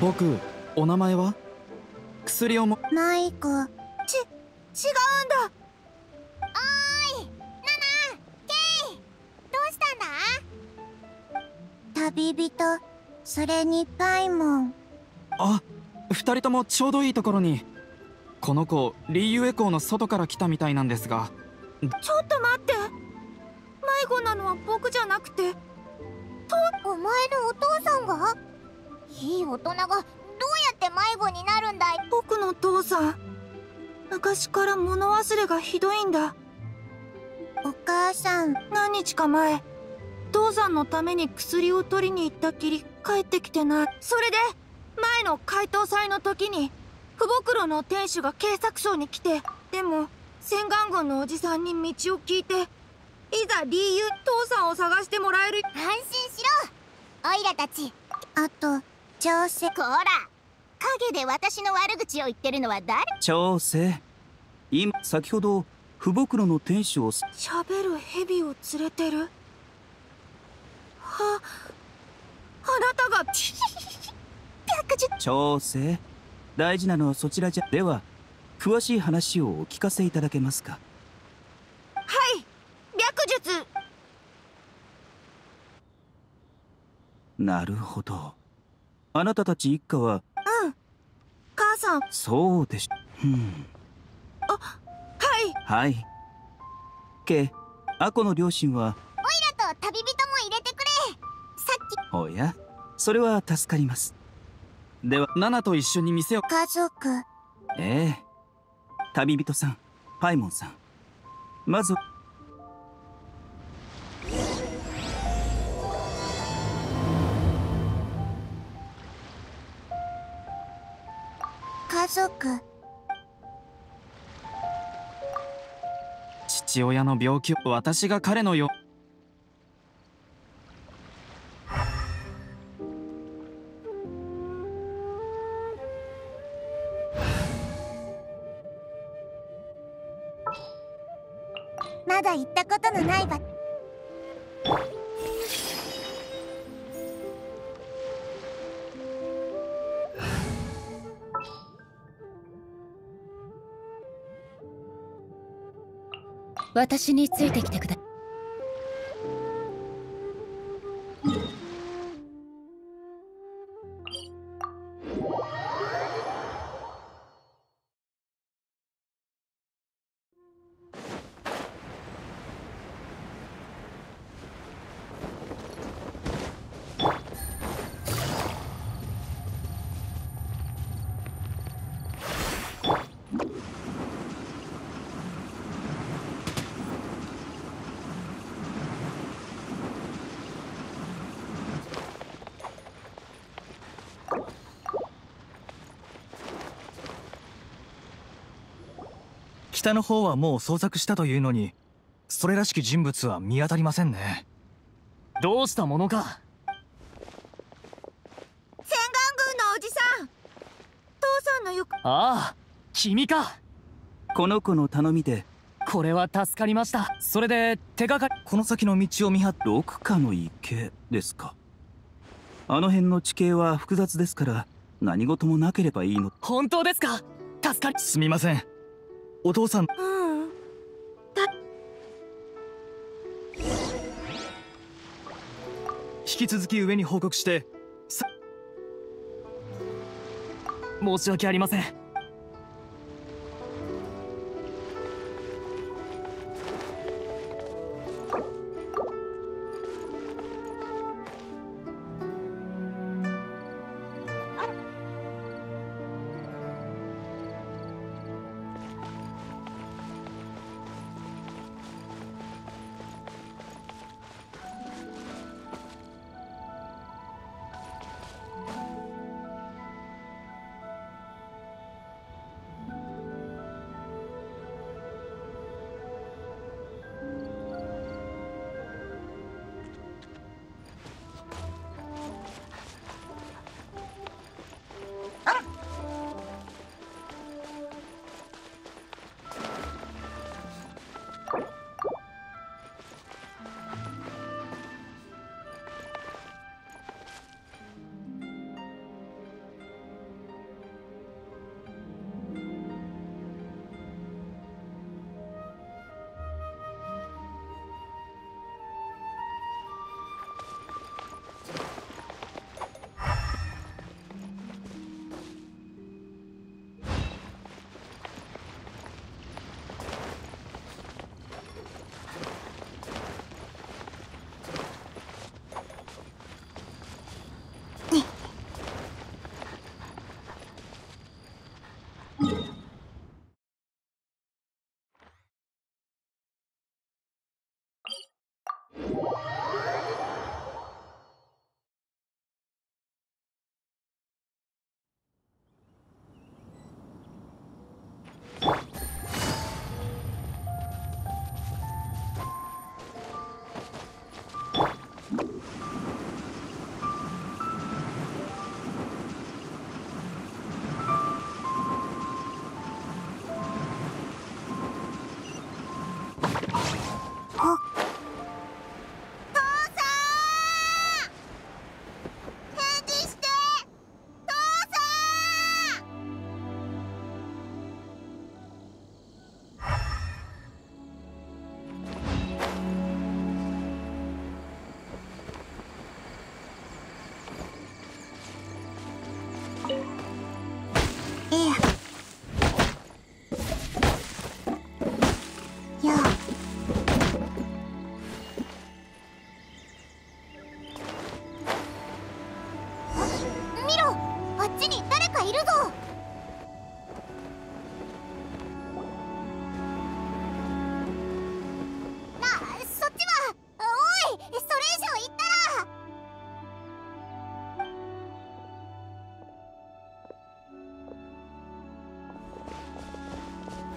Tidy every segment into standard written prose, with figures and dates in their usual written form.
僕、お名前は？薬をも。 マイコ。違うんだ。 おーい、ナナ、ケイ、どうしたんだ？ 旅人、それにパイモン。 あ、二人ともちょうどいいところに。この子、リーユエ港の外から来たみたいなんですが。 ちょっと待って、迷子なのは僕じゃなくてお前のお父さんが？いい大人がどうやって迷子になるんだい？ 僕の父さん、昔から物忘れがひどいんだ。 お母さん。 何日か前、父さんのために薬を取りに行ったきり帰ってきてない。それで前の解凍祭の時に福袋の店主が警察署に来て、でも洗顔軍のおじさんに道を聞いて、いざ理由父さんを探してもらえる。 安心しろ、オイラたち。 あと、調整。 こら、影で私の悪口を言ってるのは誰？ 調整。先ほど福袋の店主を。 喋る蛇を連れてる。あなたが調整。大事なのはそちらじゃ。では詳しい話をお聞かせいただけますか？ はい、略術。 なるほど。あなたたち一家は。 うん、母さん。 そうでし。 あ、はいはい。アコの両親は。 オイラと旅人も入れてくれ。さっき。 おや、それは助かります。ではナナと一緒に店を。 家族。 ええ、旅人さん、パイモンさん、まず。 家族。 父親の病気を私が彼のよ。 まだ行ったことのない場。 私についてきてくだ。 北の方はもう捜索したというのに、それらしき人物は見当たりませんね。 どうしたものか。 洗顔軍のおじさん、父さんのよく。 ああ、君か。 この子の頼みで。 これは助かりました。それで手がかり。 この先の道を見張っ。 六花の池ですか。あの辺の地形は複雑ですから、何事もなければいいの。 本当ですか。助かり。 すみません、お父さん。引き続き上に報告して。 申し訳ありません。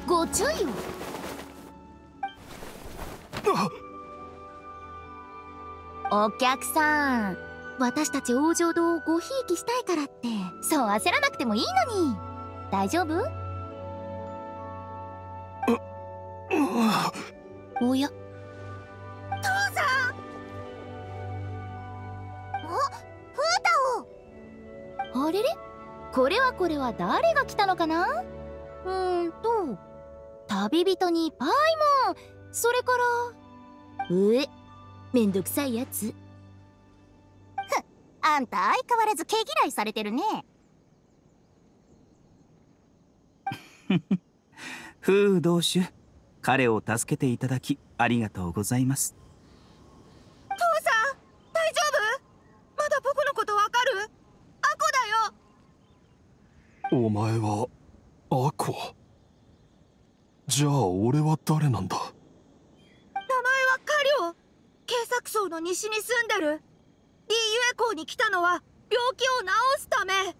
ご注意を。お客さん、私たち往生堂をごひいきしたいからってそう焦らなくてもいいのに。大丈夫？おや、あれれ、これは誰が来たのかな。旅人にパイモン、それからめんどくさいやつ。 あんた相変わらず毛嫌いされてるね。 フー同種、彼を助けていただきありがとうございます。 父さん、大丈夫？まだ僕のことわかる？アコだよ。 お前はアコ？じゃあ俺は誰なんだ？ 名前はカリオ。警察省の西に住んでる。リーユエ港に来たのは病気を治すため。どう？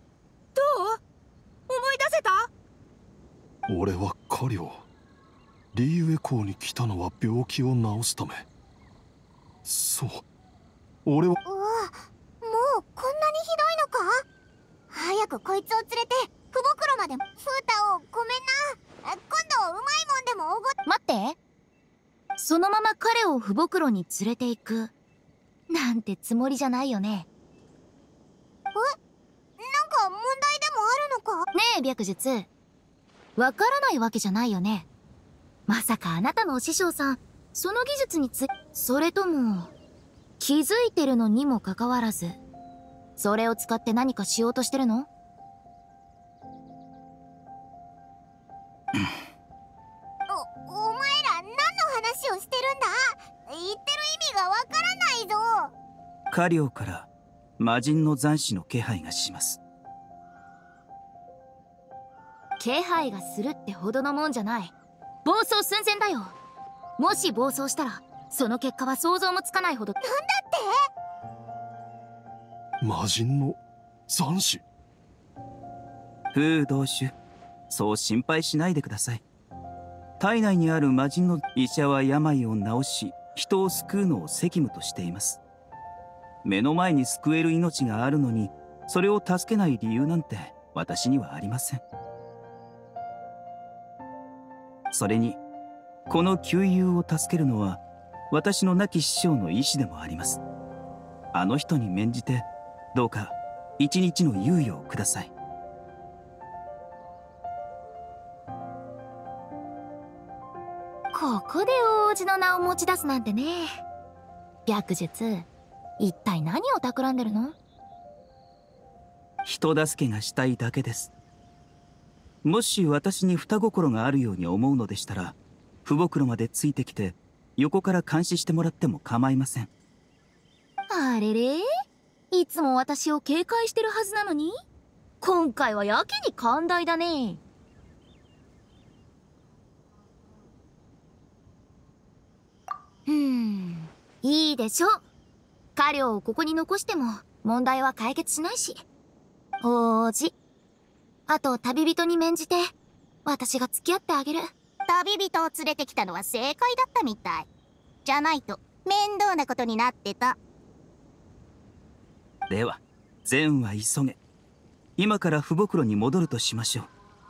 思い出せた？ 俺はカリオ。リーユエ港に来たのは病気を治すため。そう、俺は。 もうこんなにひどいのか？早くこいつを連れて福袋まで。フータをごめんな。今度うまいもんでもおごっ。 待って、そのまま彼を福袋に連れて行くなんてつもりじゃないよね。 なんか問題でもあるのか？ ねえ白術、わからないわけじゃないよね。まさかあなたのお師匠さんその技術にそれとも気づいてるのにもかかわらずそれを使って何かしようとしてるの？ お前ら何の話をしてるんだ？言ってる意味がわからないぞ。 カリオから魔人の残滓の気配がします。 気配がするってほどのもんじゃない。暴走寸前だよ。もし暴走したらその結果は想像もつかないほど。 なんだって？ 魔人の残滓？ フー同種、そう心配しないでください。体内にある魔人の医者は病を治し人を救うのを責務としています。目の前に救える命があるのにそれを助けない理由なんて私にはありません。それにこの旧友を助けるのは私の亡き師匠の意志でもあります。あの人に免じてどうか一日の猶予をください。 ここで王子の名を持ち出すなんてね。白術、一体何を企んでるの？ 人助けがしたいだけです。もし私に双心があるように思うのでしたら福袋までついてきて横から監視してもらっても構いません。 あれれ、いつも私を警戒してるはずなのに今回はやけに寛大だね。いいでしょ。カリオをここに残しても問題は解決しないし。王子、あと旅人に免じて私が付き合ってあげる。 旅人を連れてきたのは正解だったみたい。じゃないと面倒なことになってた。 では善は急げ。今から福袋に戻るとしましょう。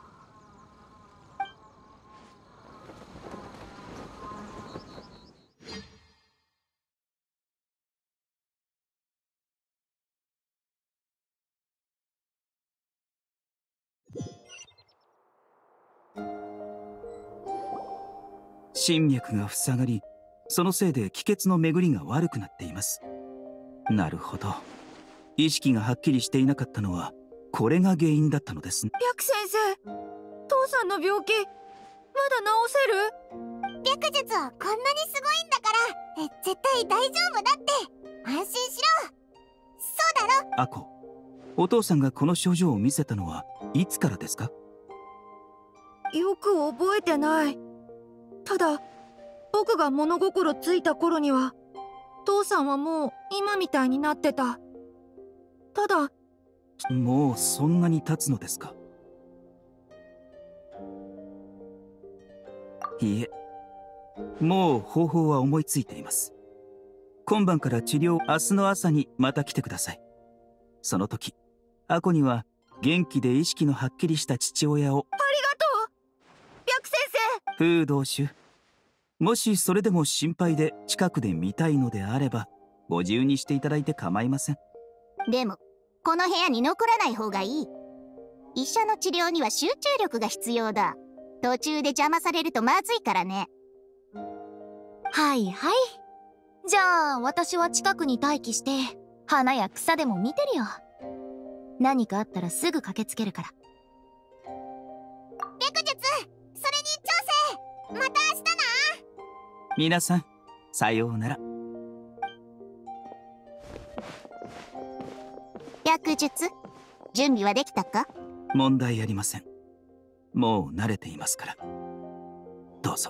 心脈が塞がり、そのせいで気血の巡りが悪くなっています。なるほど。意識がはっきりしていなかったのはこれが原因だったのですね。 白先生、父さんの病気まだ治せる？ 白術はこんなにすごいんだから絶対大丈夫だって。安心しろ。そうだろ？ アコ、お父さんがこの症状を見せたのはいつからですか？ よく覚えてない。ただ僕が物心ついた頃には父さんはもう今みたいになってた。ただ、 もうそんなに経つのですか？ いいえ、もう方法は思いついています。今晩から治療、明日の朝にまた来てください。その時、アコには元気で意識のはっきりした父親を。 ありがとう、白先生。 風道主、もしそれでも心配で近くで見たいのであれば、ご自由にしていただいて構いません。 でもこの部屋に残らない方がいい。医者の治療には集中力が必要だ。途中で邪魔されるとまずいからね。 はいはい。じゃあ私は近くに待機して花や草でも見てるよ。何かあったらすぐ駆けつけるから。 白術、それに調整、また明日な。 皆さん、さようなら。 白術、準備はできたか？ 問題ありません。もう慣れていますから。どうぞ。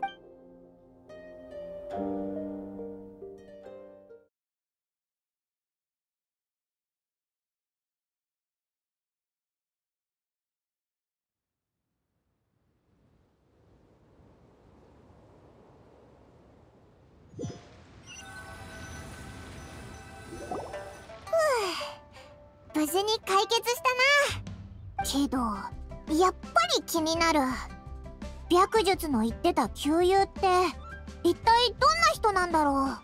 無事に解決したな。けどやっぱり気になる。白術の言ってた旧友って一体どんな人なんだろう。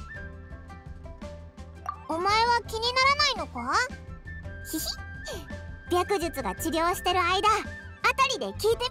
お前は気にならないのか？ひひ、白術が治療してる間あたりで聞いて。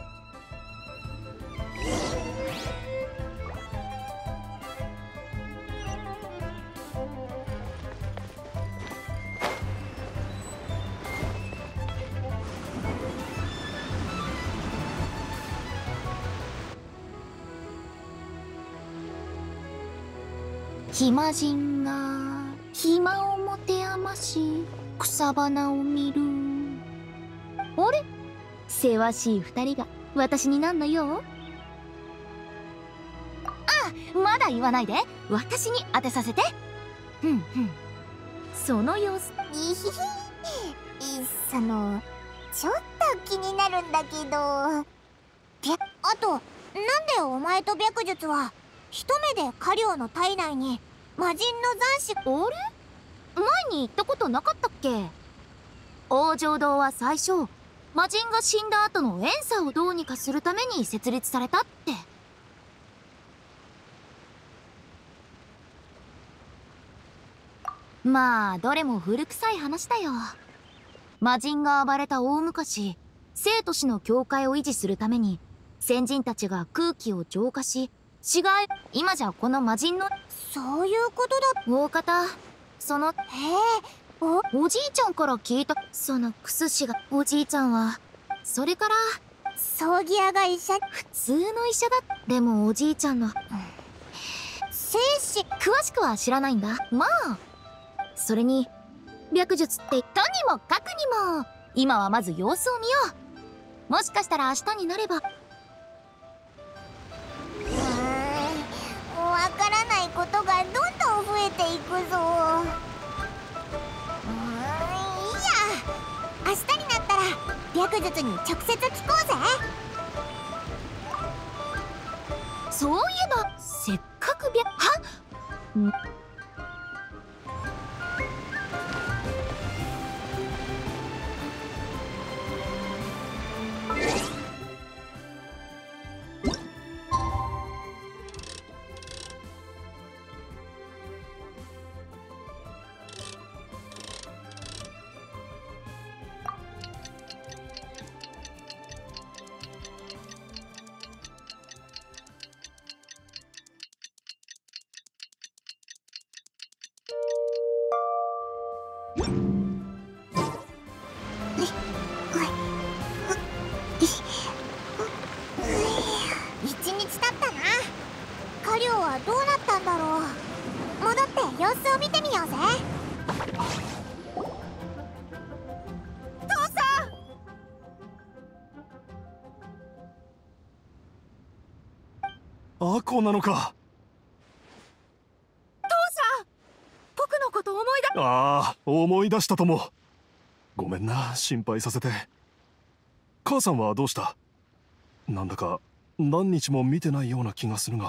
暇人が暇を持て余し草花を見る。あれ、せわしい二人が私になんのよ。あ、まだ言わないで。私に当てさせて。ふんふん、その様子。 ちょっと気になるんだけど。あと、なんでお前と白術は一目でカリオの体内に魔人の残滓。 あれ、前に言ったことなかったっけ？王城堂は最初魔人が死んだ後の怨嗟をどうにかするために設立されたって。まあどれも古臭い話だよ。魔人が暴れた大昔、生と死の境界を維持するために先人たちが空気を浄化し、死骸。今じゃこの魔人の。 そういうことだ。 大方その。おじいちゃんから聞いた。そのクス氏が。おじいちゃんはそれから葬儀屋が医者。 普通の医者だ。でもおじいちゃんの生死詳しくは知らないんだ。まあそれに白術ってとにもかくにも今はまず様子を見よう。もしかしたら明日になれば。 わからないことがどんどん増えていくぞ。いいや、明日になったら白術に直接聞こうぜ。 そういえばせっかく一日経ったな。カリオはどうなったんだろう。戻って様子を見てみようぜ。父さん。アコなのか。 父さん、僕のこと思い出。 ああ、思い出したとも。ごめんな、心配させて。母さんはどうした？なんだか何日も見てないような気がするが。 も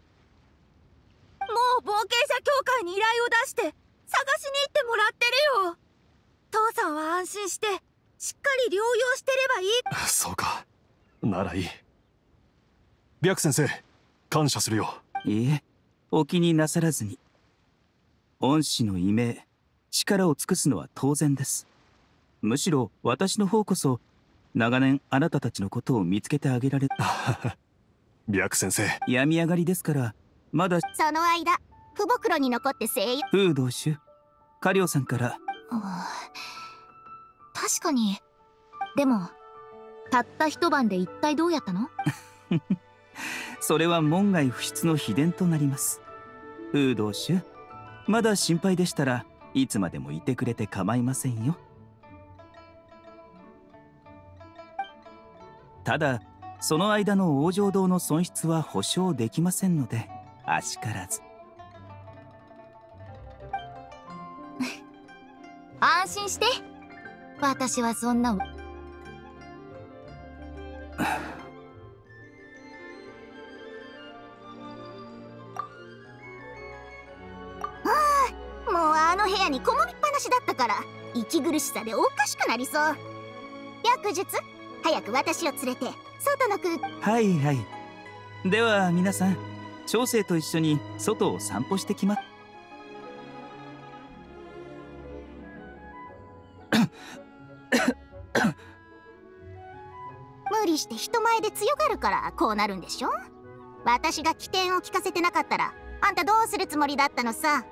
う冒険者協会に依頼を出して探しに行ってもらってるよ。父さんは安心してしっかり療養してればいい。 そうか、ならいい。白先生、感謝するよ。 いいえ、お気になさらずに。恩師の異名、力を尽くすのは当然です。むしろ私の方こそ長年あなたたちのことを見つけてあげられ白先生、 病み上がりですから、まだ。 その間父袋に残って静養。 風道主、カリオさんから。 確かに。でもたった一晩で一体どうやったの？ それは門外不出の秘伝となります。風道主、まだ心配でしたらいつまでもいてくれて構いませんよ。ただその間の往生堂の損失は保証できませんので、あしからず。 安心して、私はそんな。 もうあの部屋にこもりっぱなしだったから息苦しさでおかしくなりそう。白術、早く私を連れて外の空。 はいはい。では皆さん、長生と一緒に外を散歩してきま。 無理して人前で強がるからこうなるんでしょ。私が起点を聞かせてなかったらあんたどうするつもりだったのさ。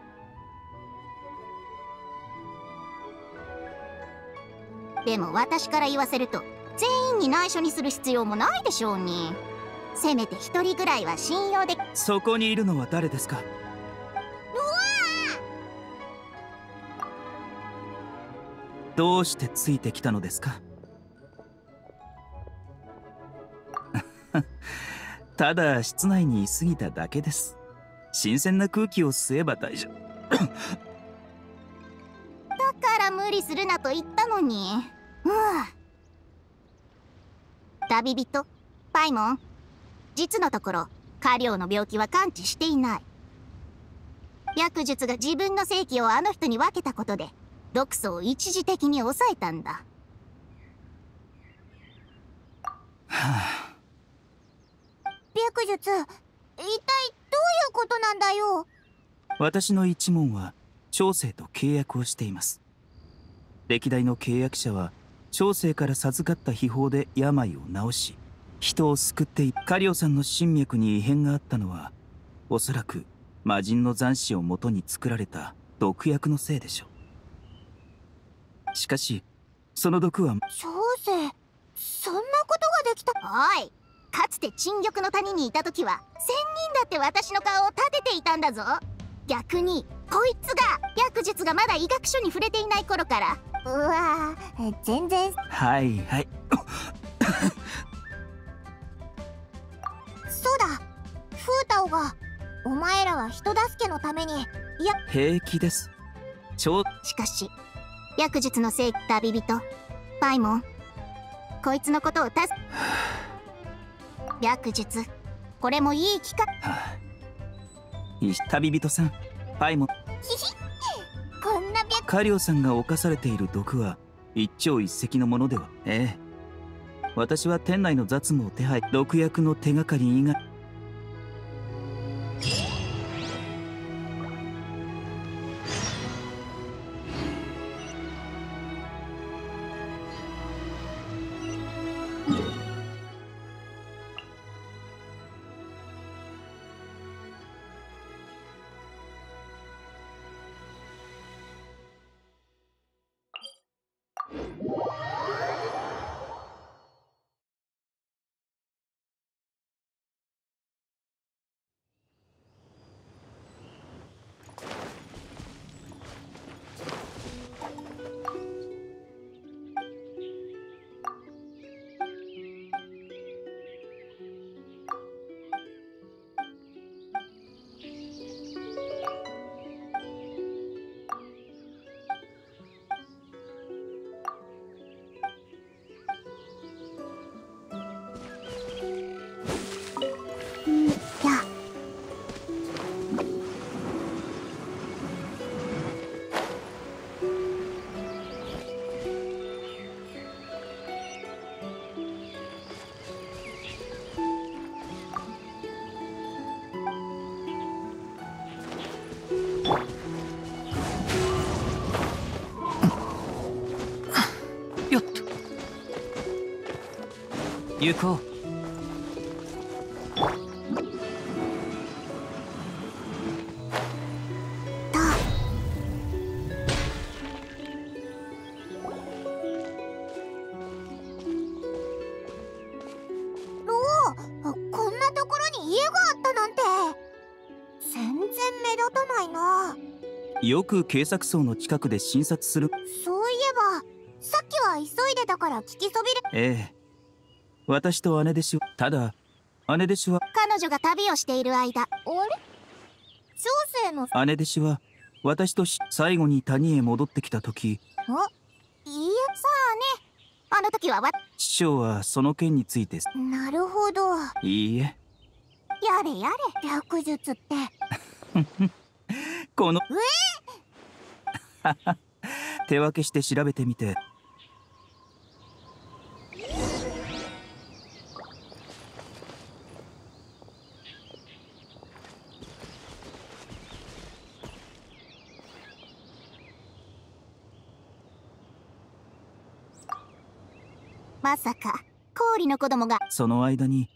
でも私から言わせると全員に内緒にする必要もないでしょうに。せめて一人ぐらいは信用で。 そこにいるのは誰ですか？どうしてついてきたのですか？ただ室内にいすぎただけです。新鮮な空気を吸えば大丈夫。 だから無理するなと言ったのに。旅人パイモン、実のところカリオの病気は完治していない。白術が自分の正気をあの人に分けたことで毒素を一時的に抑えたんだ。白術、一体どういうことなんだよ。 私の一門は長生と契約をしています。歴代の契約者は長生から授かった秘宝で病を治し人を救っていカリオさんの心脈に異変があったのは、おそらく魔人の残滓をもとに作られた毒薬のせいでしょう。しかしその毒は。 長生、そんなことができた。おい、かつて沈玉の谷にいた時は1000人だって私の顔を立てていたんだぞ。逆にこいつが白術がまだ医学書に触れていない頃から。うわぁ、全然。 はいはい。 そうだ、フータオがお前らは人助けのために。 平気です。 しかし白術のせい。旅人パイモン、こいつのことを白術、これもいい機会。 旅人さん、パイモン。 こんなカリオさんが侵されている毒は一朝一夕のものでは。ええ、私は店内の雑務を手配。毒薬の手がかり以外。 行こう。 こんなところに家があったなんて全然目立たないな。 よく警察層の近くで診察する。 そういえばさっきは急いでたから聞きそびれ。 ええ、私と姉弟子は。ただ姉弟子は彼女が旅をしている間。あれ、長生の姉弟子は私と最後に谷へ戻ってきた時。 いいえ、さあね、あの時は師匠はその件について。 なるほど。 いいえ、 やれやれ、略術ってこの手分けして調べてみて。 まさか氷の子供が。 その間に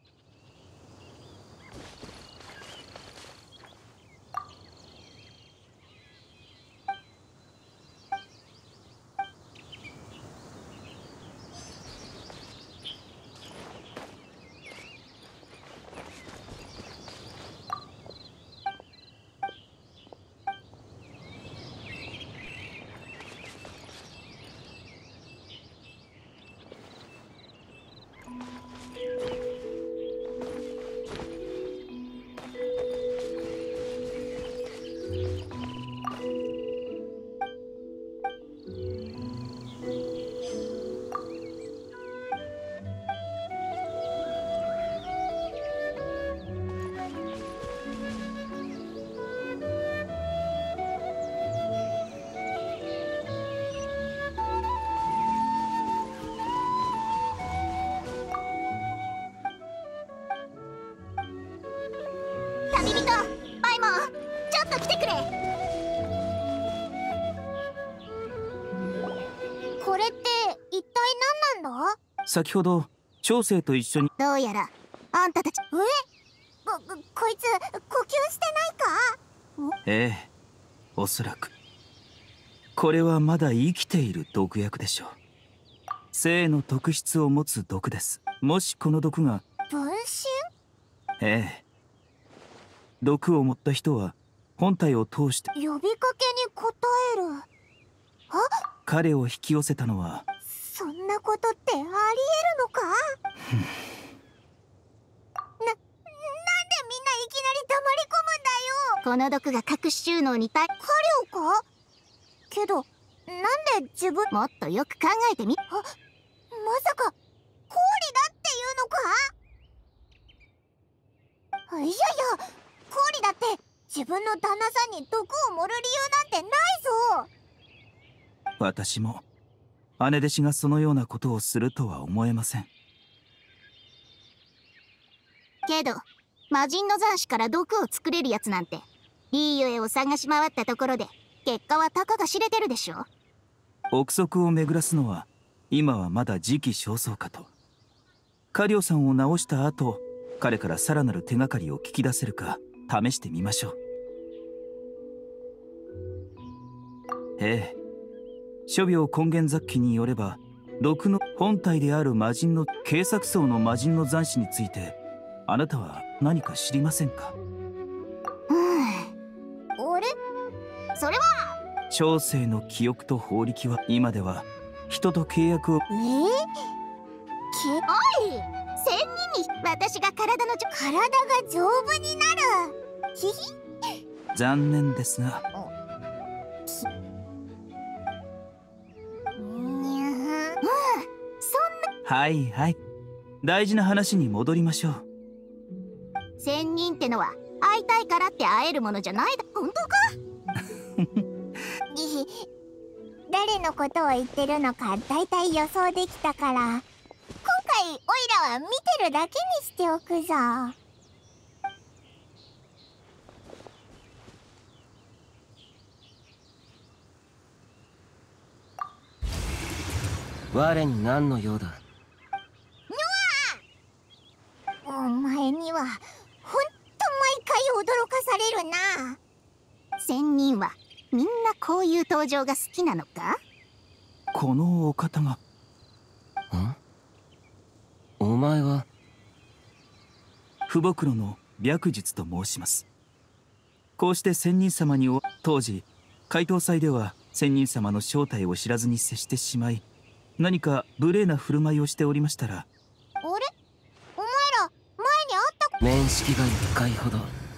旅人パイモン、ちょっと来てくれ。これって一体何なんだ。 先ほど長生と一緒に。 どうやらあんたたち。こいつ呼吸してないか。 ええ、おそらくこれはまだ生きている毒薬でしょう。生の特質を持つ毒です。もしこの毒が。 分身。 ええ、毒を持った人は本体を通して。 呼びかけに応える。あ、 彼を引き寄せたのは。 そんなことってありえるのか。なんでみんないきなり黙り込むんだよ。この毒が隠し収納にカリオか。けどなんで自分。もっとよく考えてみ。まさか氷だっていうのか。いやいや、氷だって自分の旦那さんに毒を盛る理由なんてないぞ。 私も姉弟子がそのようなことをするとは思えません。 けど魔人の残滓から毒を作れるやつなんてリーユエを探し回ったところで結果はたかが知れてるでしょ。 憶測を巡らすのは今はまだ時期尚早かと。カリオさんを治した後、彼からさらなる手がかりを聞き出せるか試してみましょう。ええ、諸病根源雑記によれば、毒の本体である魔人の警察層の魔人の残滓についてあなたは何か知りませんか。 あれ、それは長生の記憶と法力は今では人と契約を。 おい、仙人に私が体が丈夫になる。ひひ。 残念ですが。はいはい、大事な話に戻りましょう。 仙人ってのは会いたいからって会えるものじゃないだ。本当か。誰のことを言ってるのかだいたい予想できたから、今回オイラは見てるだけにしておくぞ。 我に何の用だ。 ほんと毎回驚かされるな。仙人はみんなこういう登場が好きなのか？ このお方が。 ん？お前は？ 父母黒の白術と申します。こうして仙人様に当時怪盗祭では仙人様の正体を知らずに接してしまい、何か無礼な振る舞いをしておりましたら。 あれ？お前ら前に会った面識が1回ほど。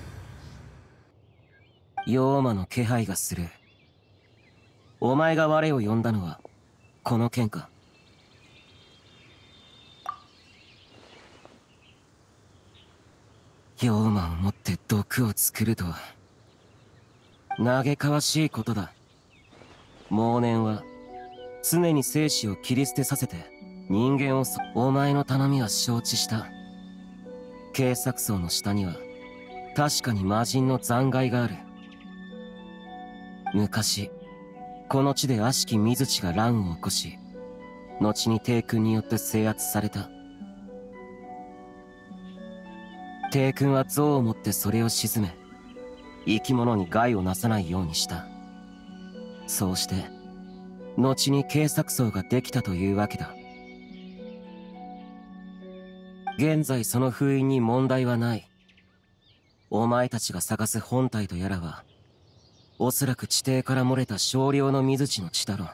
妖魔の気配がする。お前が我を呼んだのはこの件か？妖魔をもって毒を作るとは嘆かわしいことだ。妄念は常に生死を切り捨てさせて人間をお前の頼みは承知した。警察層の下には確かに魔人の残骸がある。昔この地で悪しき水地が乱を起こし、後に帝君によって制圧された。帝君は像を持ってそれを鎮め、生き物に害をなさないようにした。そうして後に警察層ができたというわけだ。現在その封印に問題はない。お前たちが探す本体とやらはおそらく地底から漏れた少量の水地の血だろう。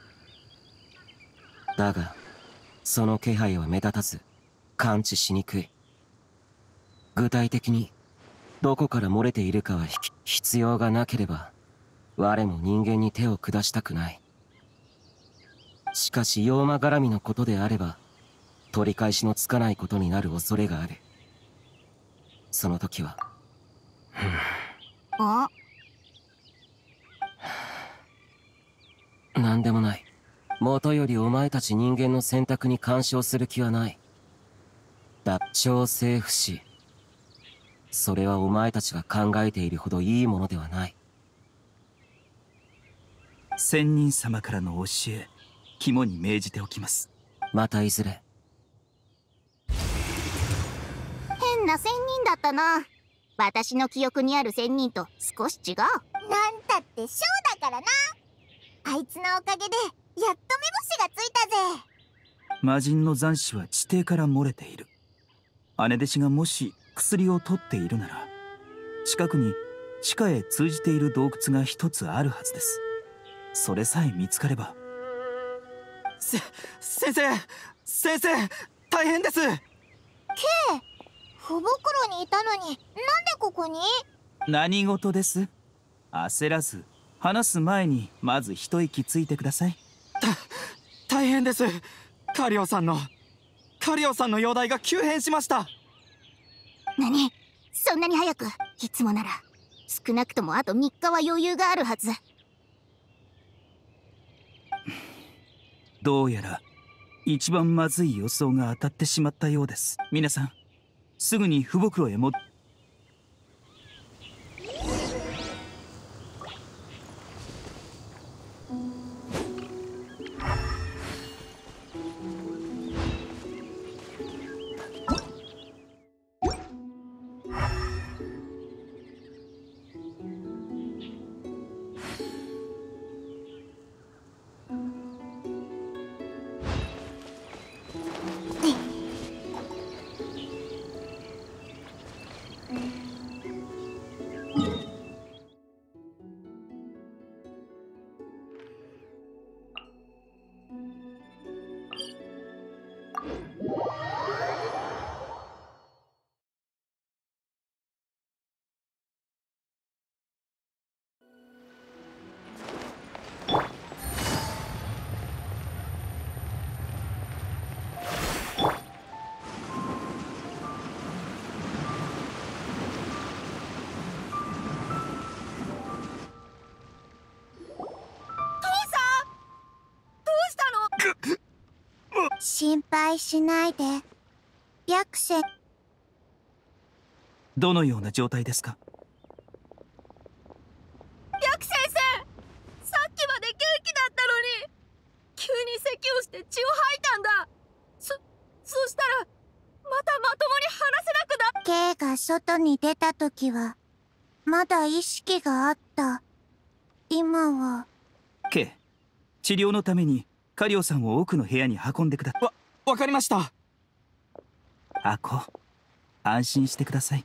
だがその気配は目立たず感知しにくい。具体的にどこから漏れているかは必要がなければ我も人間に手を下したくない。しかし妖魔絡みのことであれば取り返しのつかないことになる恐れがある。その時は何でもない。もとよりお前たち人間の選択に干渉する気はない。調整不死、それはお前たちが考えているほどいいものではない。 仙人様からの教え、肝に銘じておきます。 またいずれ。 変な仙人だったな。私の記憶にある仙人と少し違う。なんたってショーだからな。あいつのおかげでやっと目星がついたぜ。 魔人の残滓は地底から漏れている。姉弟子がもし薬を取っているなら近くに地下へ通じている洞窟が一つあるはずです。それさえ見つかれば。 先生大変です。 父母黒にいたのになんでここに？ 何事です？焦らず話す前にまず一息ついてください。 大変です。カリオさんの容体が急変しました。 何？そんなに早く？いつもなら少なくともあと3日は余裕があるはず。 どうやら一番まずい予想が当たってしまったようです。皆さんすぐに父母黒へ心配しないで。白仙。 どのような状態ですか？ 白先生、さっきまで元気だったのに急に咳をして血を吐いたんだ。そしたらまたまともに話せなくなっ。 怪が外に出た時はまだ意識があった。今は。 K、治療のためにカリオさんを奥の部屋に運んでください。 わかりました。 アコ、安心してください。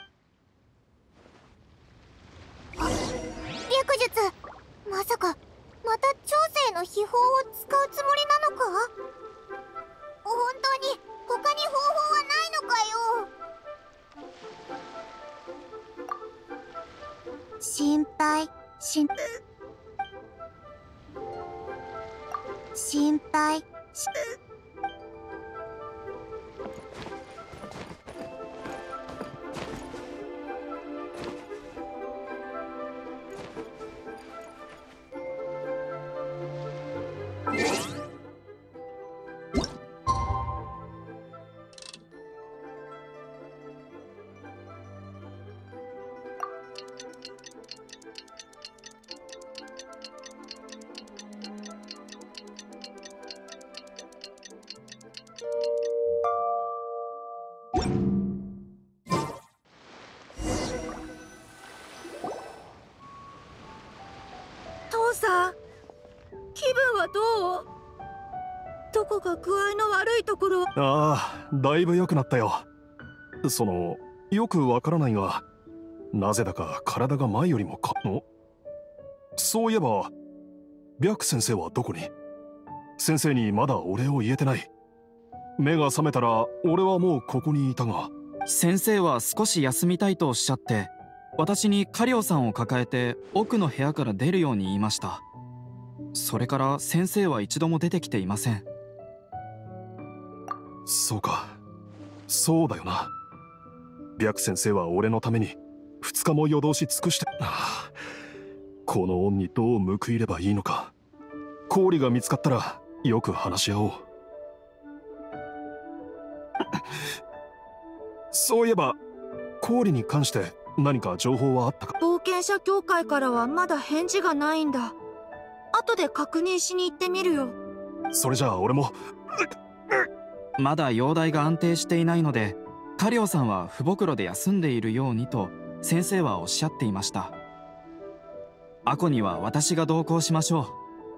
白術、まさかまた長生の秘宝を使うつもりなのか？本当に他に方法はないのかよ。 心配し父さん、気分はどう？どこか具合の悪いところ？ ああ、だいぶ良くなったよ。よくわからないが、なぜだか体が前よりもそういえば白先生はどこに？先生にまだお礼を言えてない。目が覚めたら俺はもうここにいたが。 先生は少し休みたいとおっしゃって、私にカリオさんを抱えて奥の部屋から出るように言いました。それから先生は一度も出てきていません。 そうか、そうだよな。白先生は俺のために2日も夜通し尽くして。この恩にどう報いればいいのか。氷が見つかったらよく話し合おう。そういえば氷に関して何か情報はあったか？ 冒険者協会からはまだ返事がないんだ。後で確認しに行ってみるよ。 それじゃあ俺も。 まだ容体が安定していないので、カリオさんは父母黒で休んでいるようにと先生はおっしゃっていました。アコには私が同行しましょう。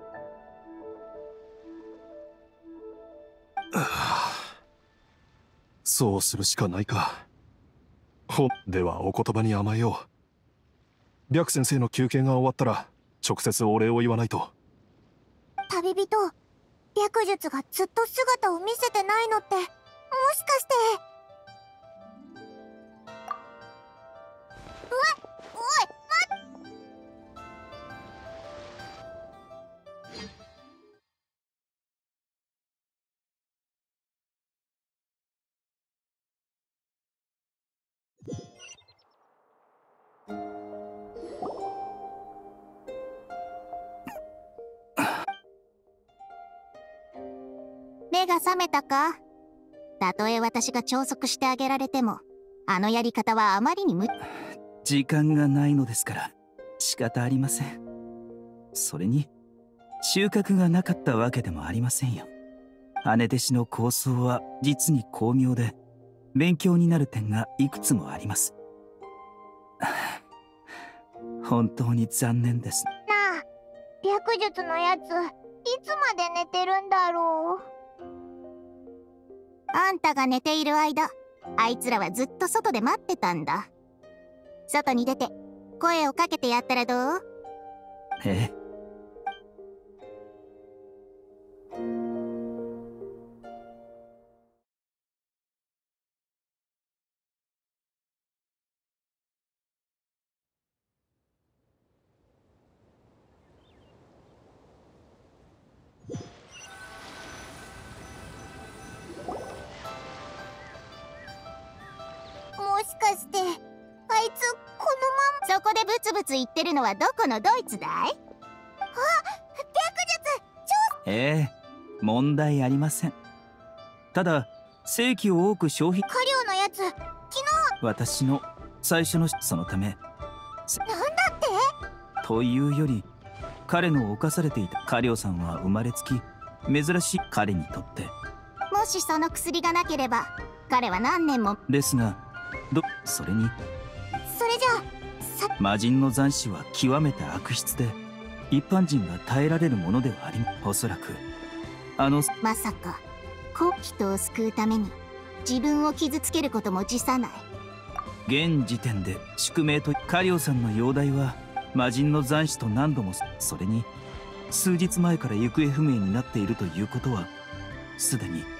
そうするしかないか。ではお言葉に甘えよう。白先生の休憩が終わったら直接お礼を言わないと。 旅人、白術がずっと姿を見せてないのって、もしかして。おい、目が覚めたか？たとえ私が朝食してあげられても、あのやり方はあまりに時間がないのですから仕方ありません。それに収穫がなかったわけでもありませんよ。姉弟子の構想は実に巧妙で勉強になる点がいくつもあります。本当に残念です。 なあ、白術のやついつまで寝てるんだろう。あんたが寝ている間、あいつらはずっと外で待ってたんだ。外に出て声をかけてやったらどう？ ええ。 もしかしてあいつこのまま。そこでブツブツ言ってるのはどこのドイツだい？あ、白術ええ、問題ありません。ただ正規を多く消費。 カリオのやつ昨日。 私の最初のそのため。 なんだって？ というより彼の侵されていたカリオさんは生まれつき珍しい。彼にとってもしその薬がなければ彼は何年も。 ですがそれにそれじゃあ魔人の残滓は極めて悪質で一般人が耐えられるものではありません。おそらくまさか人を救うために自分を傷つけることも辞さない。 現時点で宿命とカリオさんの容体は魔人の残滓と何度も、それに数日前から行方不明になっているということはすでに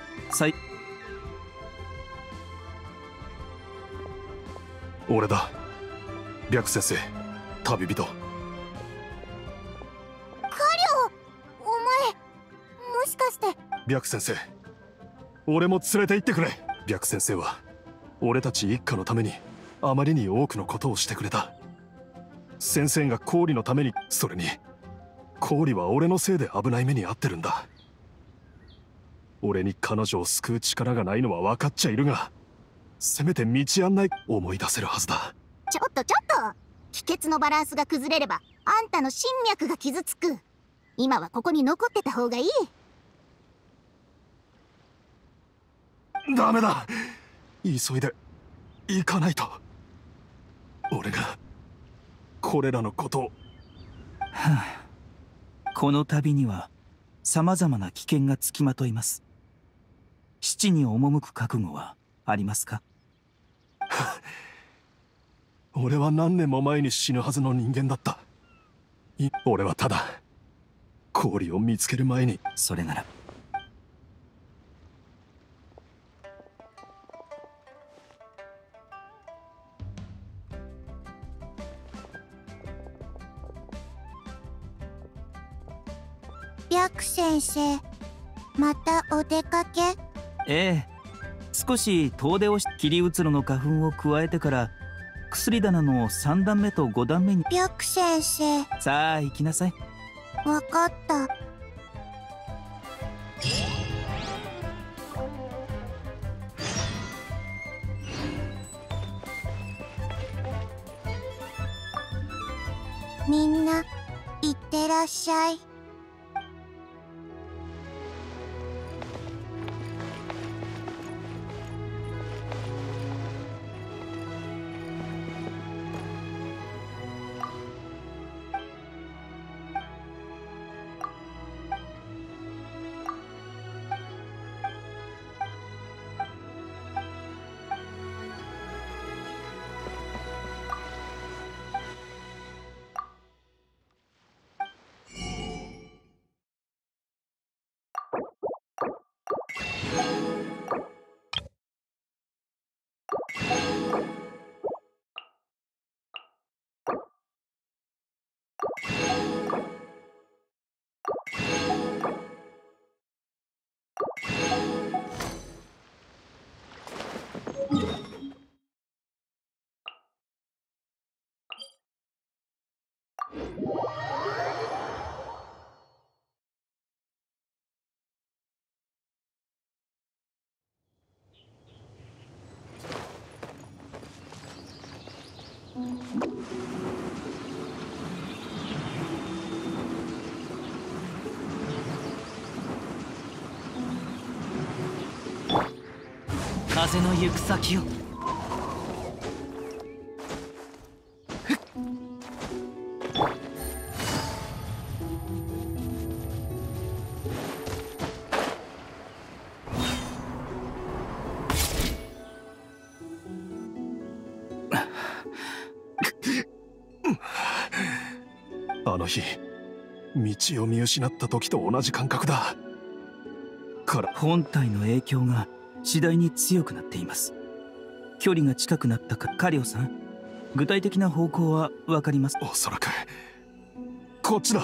俺だ、白先生、旅人。 カリオ、お前もしかして。 白先生、俺も連れて行ってくれ。白先生は俺たち一家のためにあまりに多くのことをしてくれた。先生が氷のために、それに氷は俺のせいで危ない目に遭ってるんだ。俺に彼女を救う力がないのは分かっちゃいるが、せめて道案内思い出せるはずだ。 ちょっと気血のバランスが崩れればあんたの心脈が傷つく。今はここに残ってた方がいい。 ダメだ、急いで行かないと。俺がこれらのことをこの旅には様々な危険がつきまといます。七に赴く覚悟はありますか？ 俺は何年も前に死ぬはずの人間だった。俺はただ氷を見つける前に。 それなら白先生、またお出かけ？ ええ、少し遠出をし、切りうつろの花粉を加えてから薬棚の3段目と5段目に。 白先生、 さあ行きなさい。 わかった。みんな、いってらっしゃい。 風の行く先を。 あの日道を見失った時と同じ感覚だ。 本体の影響が次第に強くなっています。距離が近くなったか。カリオさん、具体的な方向は分かります？ おそらくこっちだ。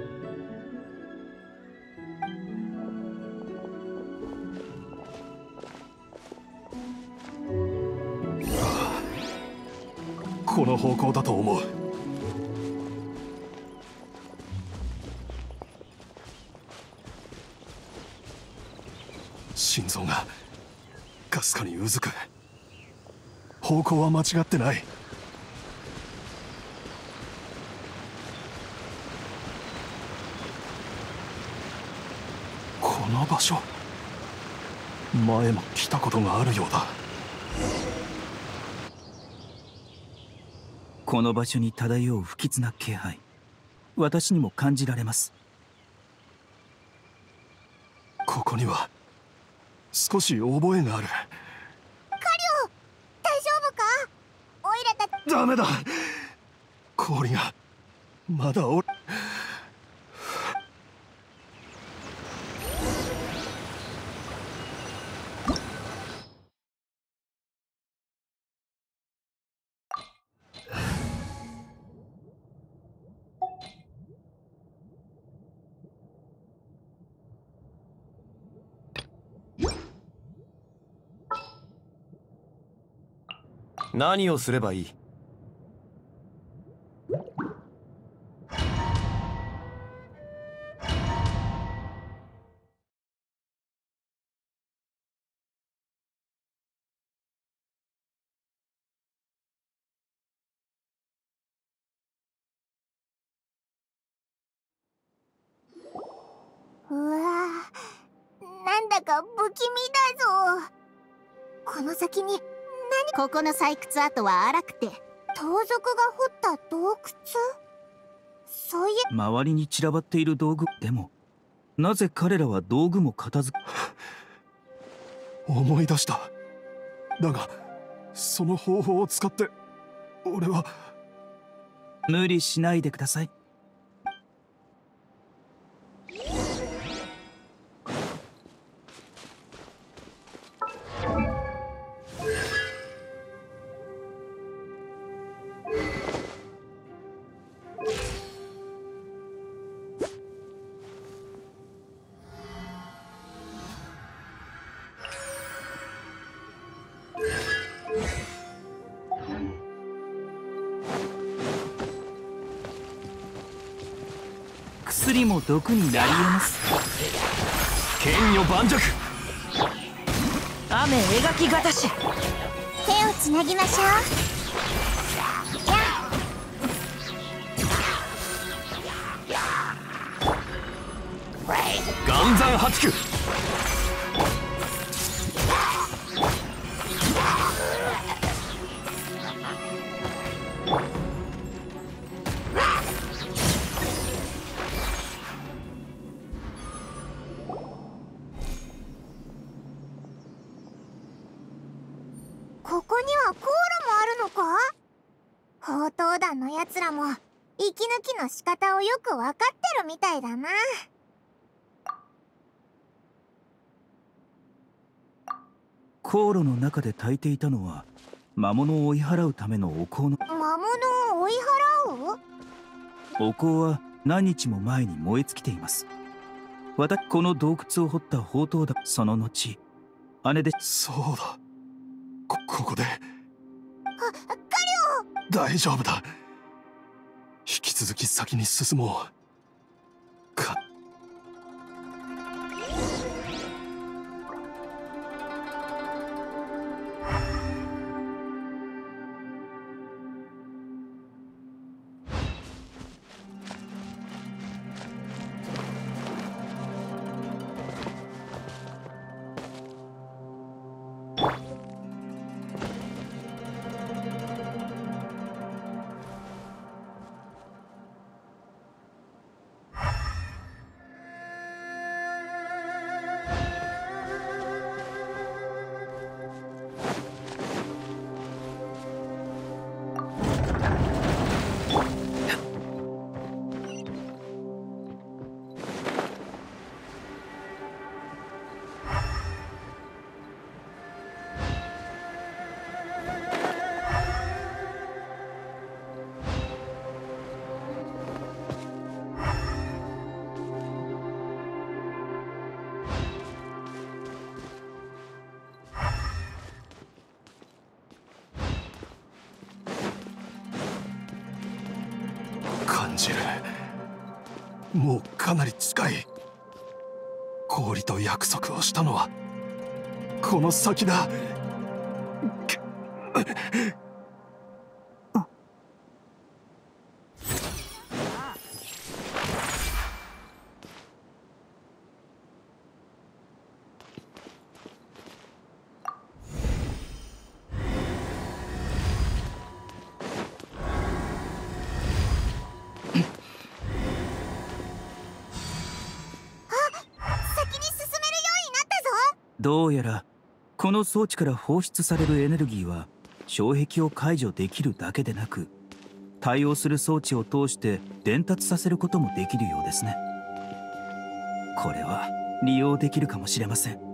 この方向だと思う。心臓がかすかにうずく。方向は間違ってない。この場所、前も来たことがあるようだ。 この場所に漂う不吉な気配、私にも感じられます。 ここには少し覚えがある。 カリオ、大丈夫か？オイラたち。 ダメだ、氷がまだ何をすればいい？ うわぁ、なんだか不気味だぞ。この先にここの採掘跡は荒くて盗賊が掘った洞窟？そういえば周りに散らばっている道具でも、なぜ彼らは道具も片付け。 思い出した。だがその方法を使って俺は。 無理しないでください。薬も毒になり得ます。 剣女盤石。 雨描きがたし。 手をつなぎましょう。 岩山八九。 ここには航路もあるのか？砲塔団のやつらも息抜きの仕方をよく分かってるみたいだな。 航路の中で焚いていたのは魔物を追い払うためのお香の。 魔物を追い払う？ お香は何日も前に燃え尽きています。私、この洞窟を掘った砲塔だ。その後姉で。 そうだ、ここで。 カリオ。 大丈夫だ、引き続き先に進もう。感じる。もうかなり近い。氷と約束をしたのはこの先だ。 どうやらこの装置から放出されるエネルギーは障壁を解除できるだけでなく、対応する装置を通して伝達させることもできるようですね。これは利用できるかもしれません。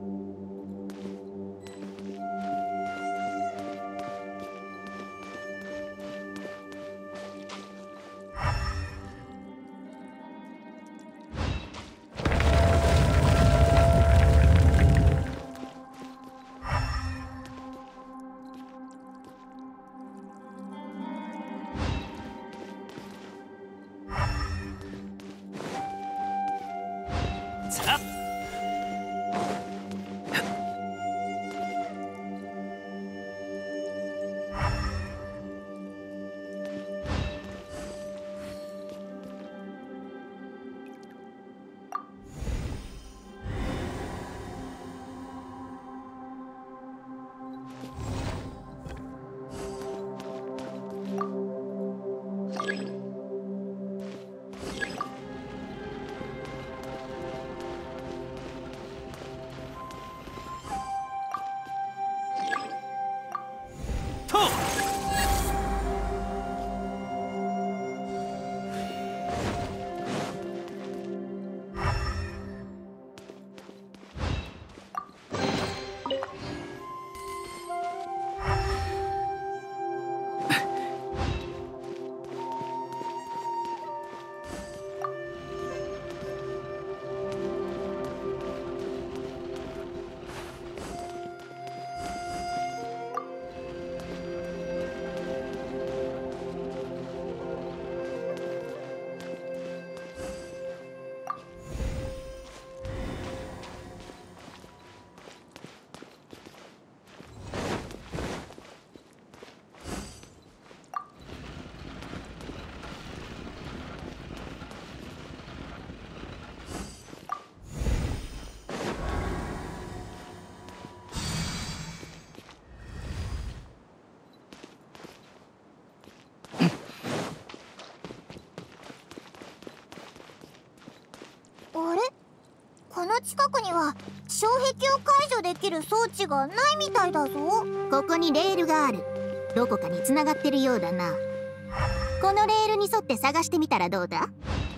この近くには障壁を解除できる装置がないみたいだぞ。 ここにレールがある。どこかに繋がってるようだな。このレールに沿って探してみたらどうだ？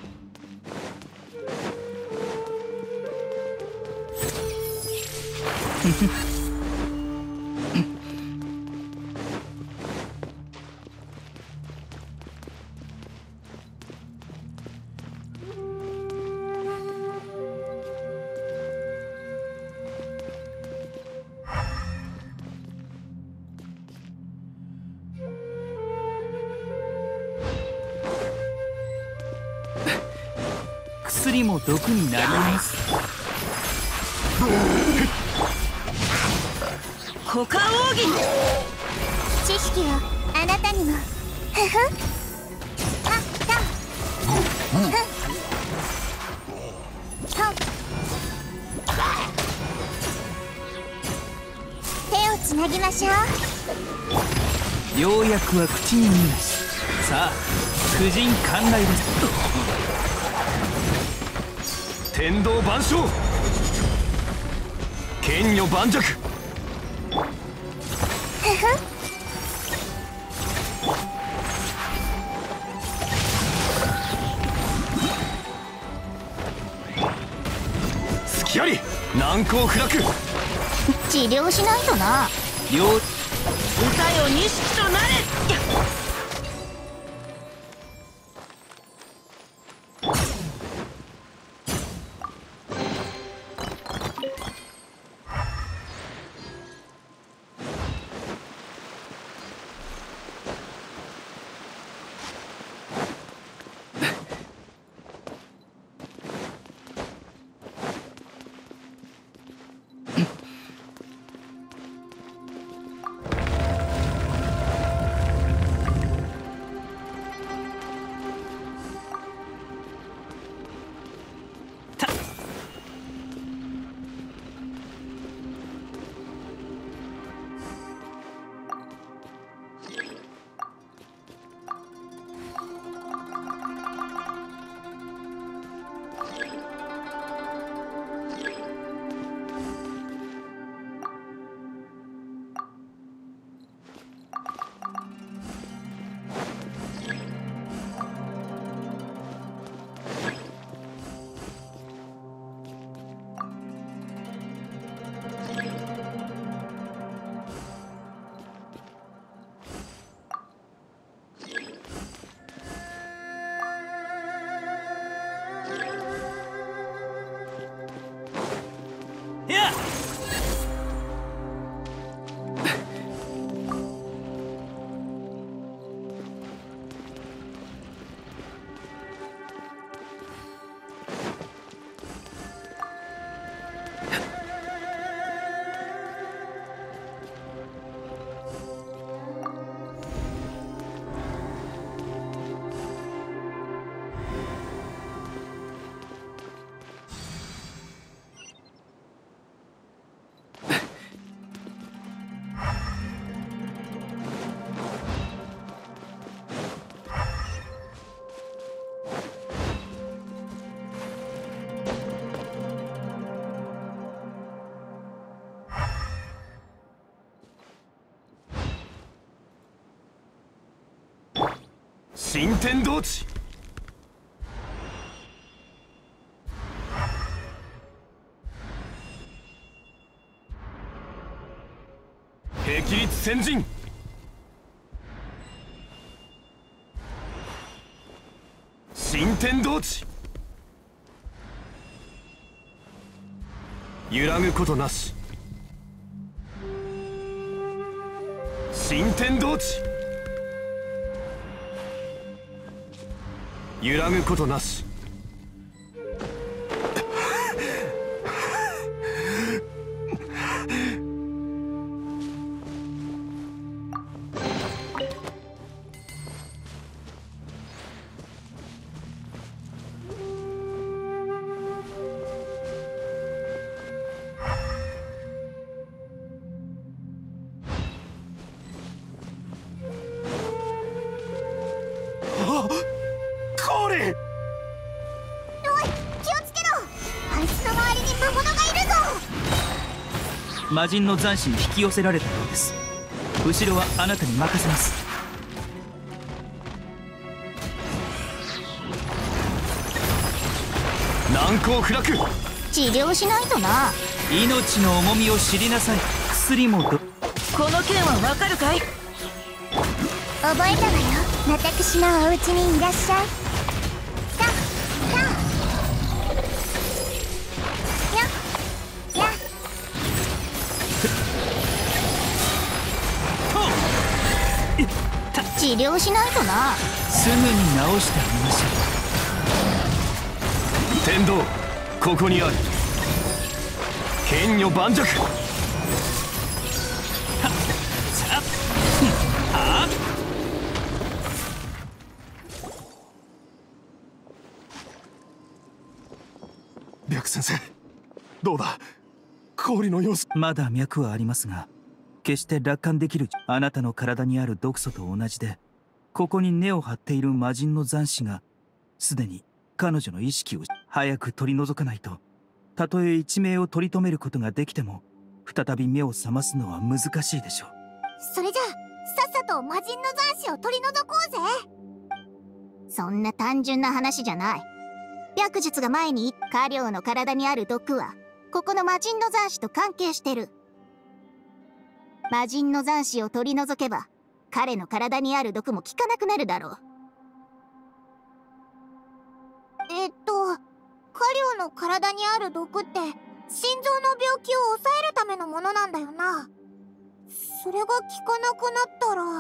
薬も毒になります。 股間奥義。 知識をあなたにも。ふふ。あった。手をつなぎましょう。 ようやくは口に見ない。さあ、婦人観来です。 天道万象、剣女盤石。隙あり難攻不落。 治療しないとな。 両歌よ錦となれ。 新天道地。霹靂先陣。新天道地。揺らぐことなし。新天道地。揺らぐことなし。 魔人の残滓に引き寄せられたようです。後ろはあなたに任せます。 難攻不落。 治療しないとな。 命の重みを知りなさい。薬もこの件はわかるかい？ 覚えたわよ。私のお家にいらっしゃい。治療しないとな。 すぐに治してあげましょう。 天道、ここにある。剣女盤石。 白先生、どうだ？氷の様子。 まだ脈はありますが、決して楽観できる。あなたの体にある毒素と同じで、ここに根を張っている魔人の残滓がすでに彼女の意識を早く取り除かないと、たとえ一命を取り留めることができても再び目を覚ますのは難しいでしょう。 それじゃあさっさと魔人の残滓を取り除こうぜ。そんな単純な話じゃない。白術が前に言った家領の体にある毒はここの魔人の残滓と関係してる。魔人の残滓を取り除けば彼の体にある毒も効かなくなるだろう。家領の体にある毒って心臓の病気を抑えるためのものなんだよな。それが効かなくなったら。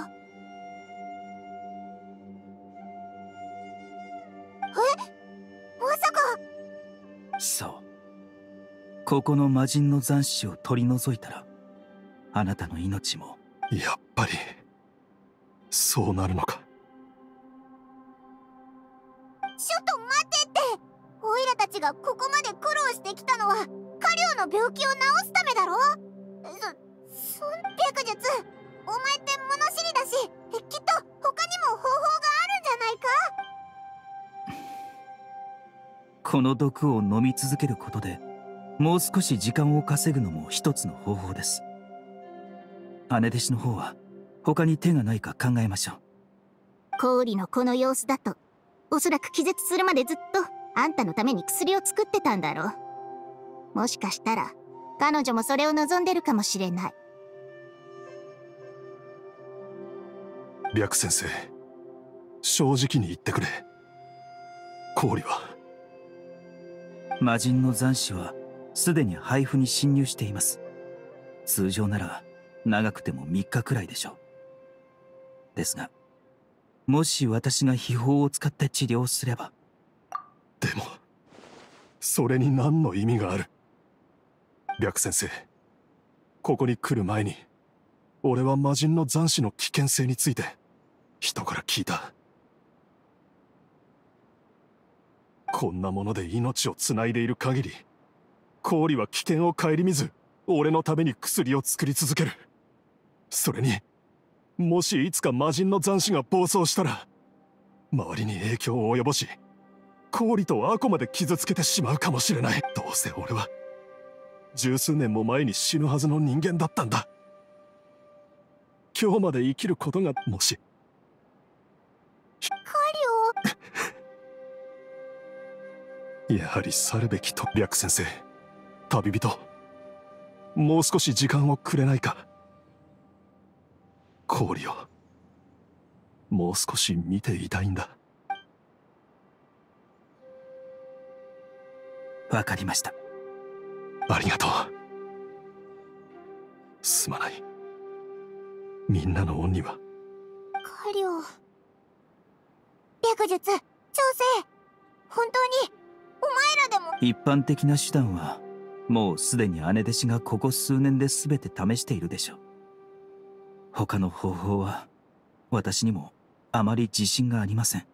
まさか。 そう。ここの魔人の残滓を取り除いたらあなたの命も。 やっぱりそうなるのか。 ちょっと待てって。オイラたちがここまで苦労してきたのは家領の病気を治すためだろ。そん白術、お前って物知りだし、きっと他にも方法があるんじゃないか。 この毒を飲み続けることでもう少し時間を稼ぐのも一つの方法です。姉弟子の方は他に手がないか考えましょう。 氷のこの様子だとおそらく気絶するまでずっとあんたのために薬を作ってたんだろう。もしかしたら彼女もそれを望んでるかもしれない。 白先生、正直に言ってくれ。氷は。 魔人の残滓はすでに肺腑に侵入しています。通常なら長くても3日くらいでしょう。ですがもし私が秘宝を使って治療すれば。 でもそれに何の意味がある？白先生、ここに来る前に俺は魔人の残滓の危険性について人から聞いた。こんなもので命をつないでいる限り氷は危険を顧みず俺のために薬を作り続ける。それにもしいつか魔人の残滓が暴走したら周りに影響を及ぼし氷とアコまで傷つけてしまうかもしれない。どうせ俺は十数年も前に死ぬはずの人間だったんだ。今日まで生きることがもし。 カやはり去るべきと。白先生、旅人、もう少し時間をくれないか。氷をもう少し見ていたいんだ。 わかりました。 ありがとう。すまない。みんなの恩には。 カリオ、白術、調整、本当にお前らでも。 一般的な手段はもうすでに姉弟子がここ数年で全て試しているでしょう。他の方法は私にもあまり自信がありません。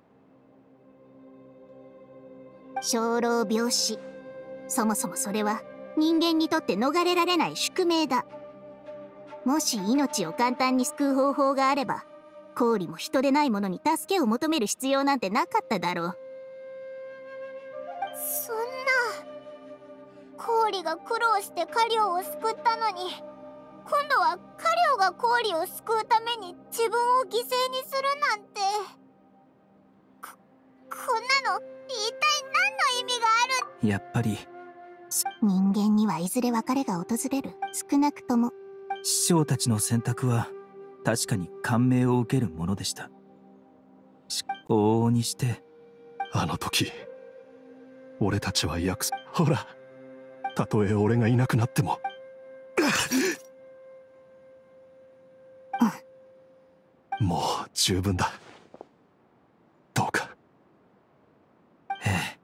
生老病死、そもそもそれは人間にとって逃れられない宿命だ。もし命を簡単に救う方法があれば、氷も人でないものに助けを求める必要なんてなかっただろう。そんな、氷が苦労してカリオを救ったのに、今度はカリオが氷を救うために自分を犠牲にするなんて。こんなの一体何の意味がある。 やっぱり人間にはいずれ別れが訪れる。少なくとも師匠たちの選択は確かに感銘を受けるものでした。往々にしてあの時俺たちは約束。ほら、たとえ俺がいなくなってももう十分だ。どうか。 ええ。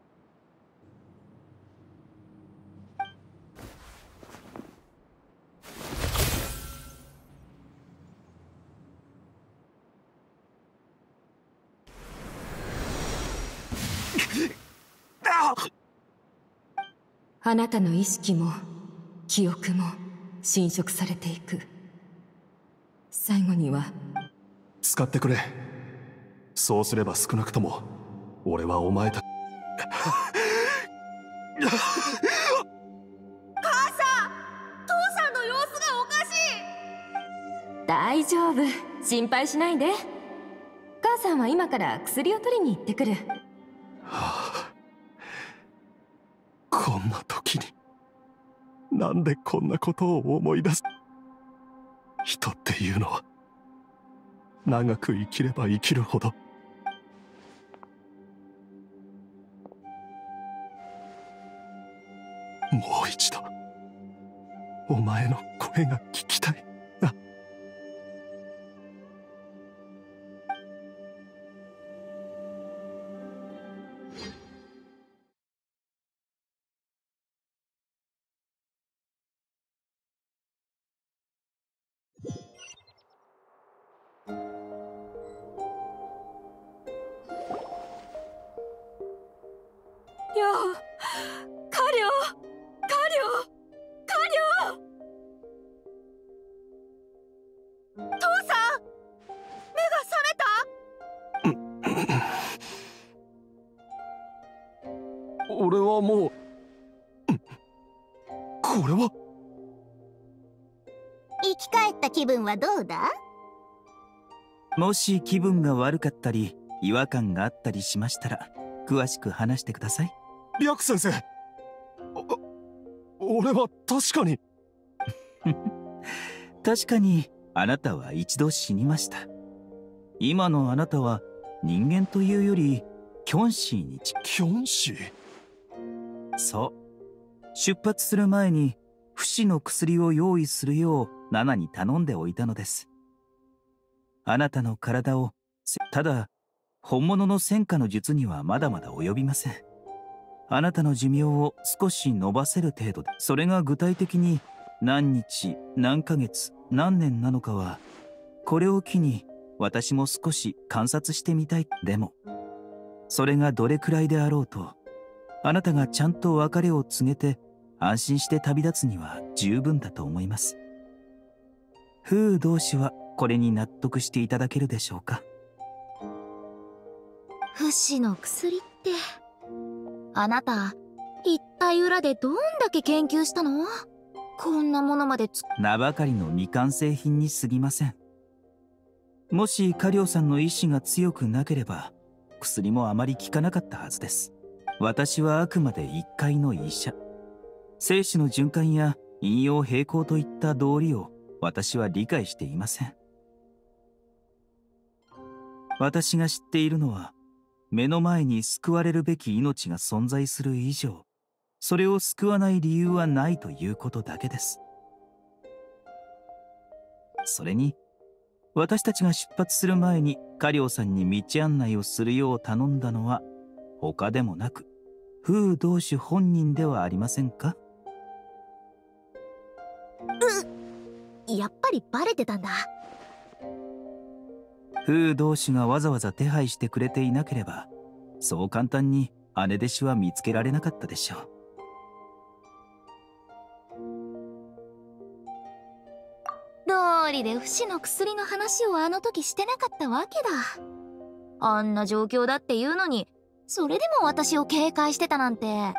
あなたの意識も記憶も侵食されていく。最後には使ってくれ。そうすれば少なくとも俺はお前た母さん、父さんの様子がおかしい。 大丈夫、心配しないで。母さんは今から薬を取りに行ってくる。 こんな時になんでこんなことを思い出す。人っていうのは長く生きれば生きるほどもう一度お前の声が聞きたいな。俺はもうこれは生き返った気分はどうだ。 もし気分が悪かったり違和感があったりしましたら詳しく話してください。 白先生、俺は確かに確かにあなたは一度死にました。今のあなたは人間というよりキョンシーにキョンシー。 そう、出発する前に不死の薬を用意するようナナに頼んでおいたのです。あなたの体を、ただ本物の戦火の術にはまだまだ及びません。あなたの寿命を少し延ばせる程度で、それが具体的に何日何ヶ月何年なのかはこれを機に私も少し観察してみたい。でもそれがどれくらいであろうと、あなたがちゃんと別れを告げて安心して旅立つには十分だと思います。風同士はこれに納得していただけるでしょうか。 不死の薬って、あなた一体裏でどんだけ研究したの？こんなものまで名ばかりの未完成品に過ぎません。もしカリオさんの意志が強くなければ薬もあまり効かなかったはずです。 私はあくまで一介の医者。精子の循環や陰陽平衡といった道理を私は理解していません。私が知っているのは、目の前に救われるべき命が存在する以上、それを救わない理由はないということだけです。それに、私たちが出発する前にカリオさんに道案内をするよう頼んだのは、他でもなく、風道主本人ではありませんか？ やっぱりバレてたんだ。 風道主がわざわざ手配してくれていなければ、そう簡単に姉弟子は見つけられなかったでしょう。 道理で不死の薬の話をあの時してなかったわけだ。あんな状況だっていうのに、それでも私を警戒してたなんて。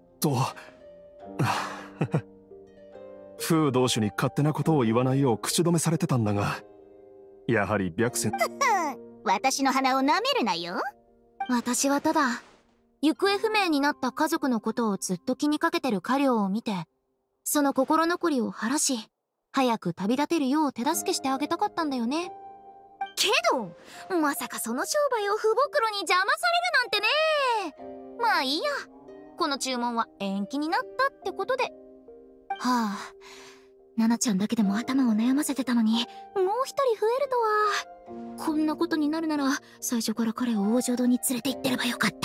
風道主に勝手なことを言わないよう口止めされてたんだが、やはり白先私の鼻を舐めるなよ。 私はただ行方不明になった家族のことをずっと気にかけてるカリオを見て、その心残りを晴らし、早く旅立てるよう手助けしてあげたかったんだよね。けどまさかその商売を不袋に邪魔されるなんてね。まあいいや、この注文は延期になったってことで。はあ、ナナちゃんだけでも頭を悩ませてたのに、もう一人増えるとは。こんなことになるなら最初から彼を王女堂に連れて行ってればよかった。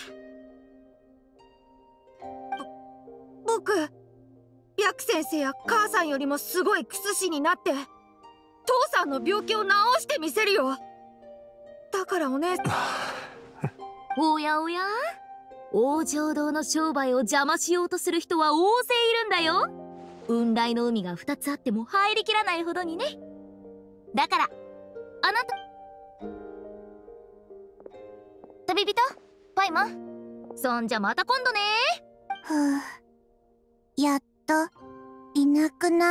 僕、白先生や母さんよりもすごいクス師になって父さんの病気を治してみせるよ。だからお姉さんおやおや、王女堂の商売を邪魔しようとする人は大勢いるんだよ。雲来の海が2つあっても入りきらないほどにね。だからあなた旅人パイマン、そんじゃまた今度ね。 やっといなくなった。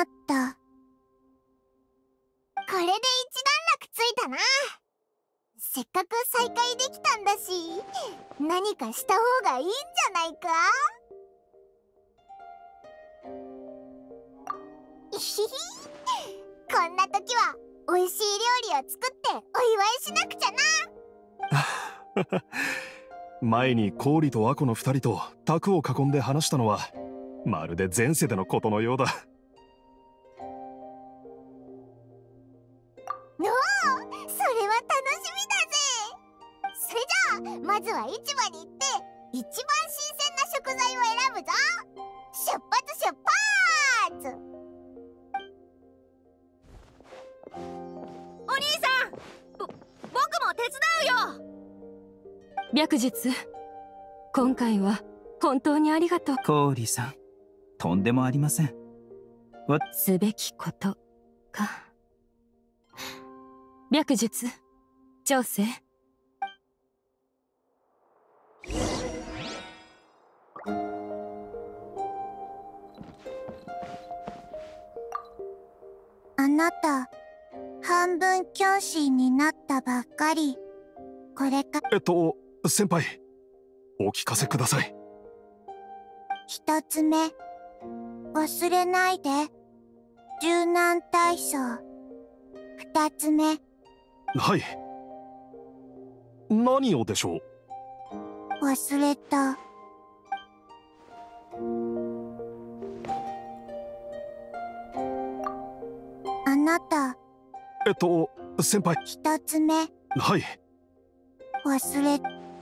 これで一段落ついたな。せっかく再会できたんだし、何かした方がいいんじゃないか。いひひ、こんな時は美味しい料理を作ってお祝いしなくちゃな。 前に氷とアコの二人と卓を囲んで話したのはまるで前世でのことのようだ。 おお、それは楽しみだぜ。それじゃあまずは市場に行って一番新鮮な食材を選ぶぞ。出発出発。 お兄さん、僕も手伝うよ。 白術、今回は本当にありがとう。 氷さん、とんでもありません。 すべきことか。白術、長生。 あなた半分キョンシーになったばっかり。これか。 先輩、お聞かせください。 一つ目、忘れないで柔軟体操。二つ目。 はい。何をでしょう。 忘れた。あなた。 先輩。 一つ目。 はい。 忘れ。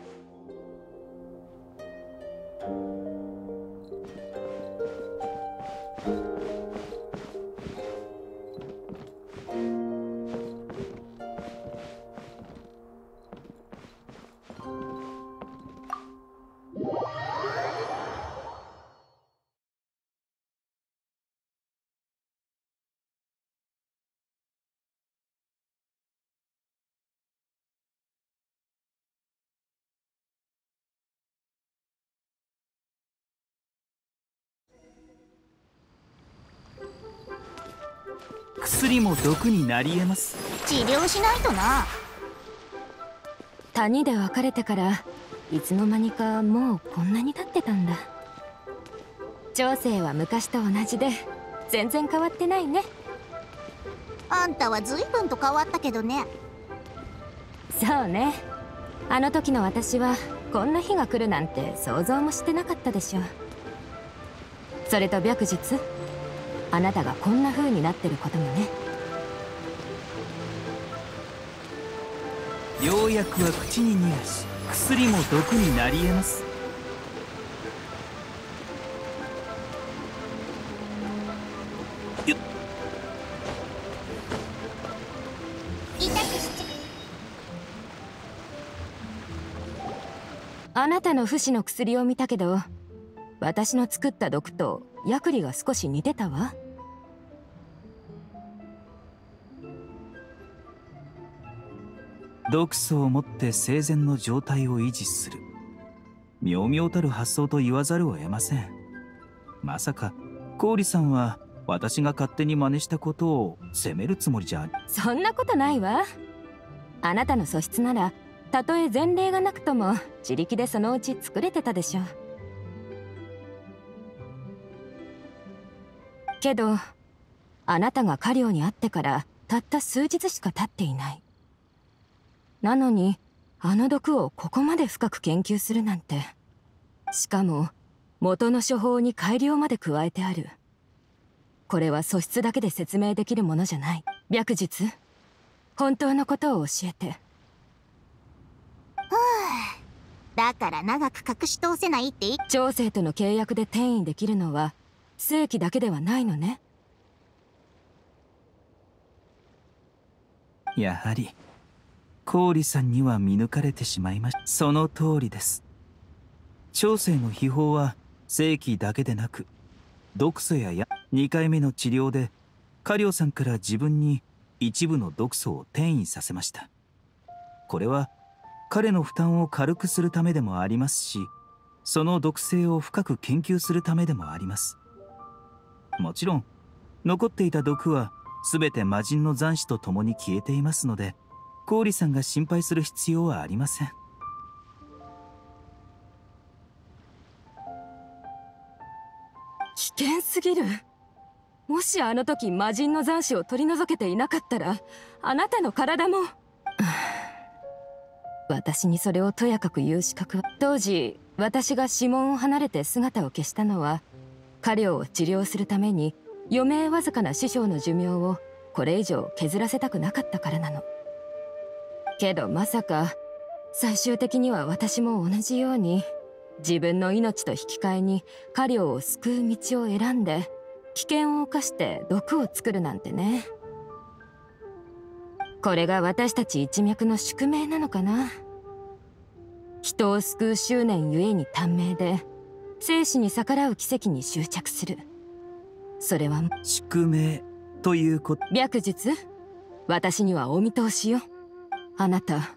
薬も毒になり得ます。 治療しないとな。 谷で別れてからいつの間にかもうこんなに経ってたんだ。長生は昔と同じで全然変わってないね。 あんたは随分と変わったけどね。 そうね。あの時の私はこんな日が来るなんて想像もしてなかったでしょ。それと白日、あなたがこんな風になってることもね。 ようやくは口に逃がし、薬も毒になり得ます。 あなたの不死の薬を見たけど、私の作った毒とヤクリが少し似てたわ。 毒素を持って生前の状態を維持する。妙々たる発想と言わざるを得ません。まさか郡さんは私が勝手に真似したことを責めるつもりじゃ。 そんなことないわ。あなたの素質ならたとえ前例がなくとも自力でそのうち作れてたでしょ。けどあなたがカリオに会ってからたった数日しか経っていない。なのにあの毒をここまで深く研究するなんて。しかも元の処方に改良まで加えてある。これは素質だけで説明できるものじゃない。白日、本当のことを教えて。 だから長く隠し通せないって長生との契約で転移できるのは正規だけではないのね。 やはり郡さんには見抜かれてしまいました。その通りです。長生の秘宝は正規だけでなく、毒素や2回目の治療でカリオさんから自分に一部の毒素を転移させました。これは彼の負担を軽くするためでもありますし、その毒性を深く研究するためでもあります。もちろん残っていた毒は全て魔人の残滓と共に消えていますので、郡さんが心配する必要はありません。 危険すぎる。もしあの時魔人の残滓を取り除けていなかったら、あなたの体も私にそれをとやかく言う資格は。当時私が指紋を離れて姿を消したのは、カリオを治療するために余命わずかな師匠の寿命をこれ以上削らせたくなかったからなの。けどまさか最終的には私も同じように自分の命と引き換えにカリオを救う道を選んで危険を冒して毒を作るなんてね。これが私たち一脈の宿命なのかな。人を救う執念ゆえに短命で生死に逆らう奇跡に執着する。それは宿命ということ。 白日、私にはお見通しよ。あなた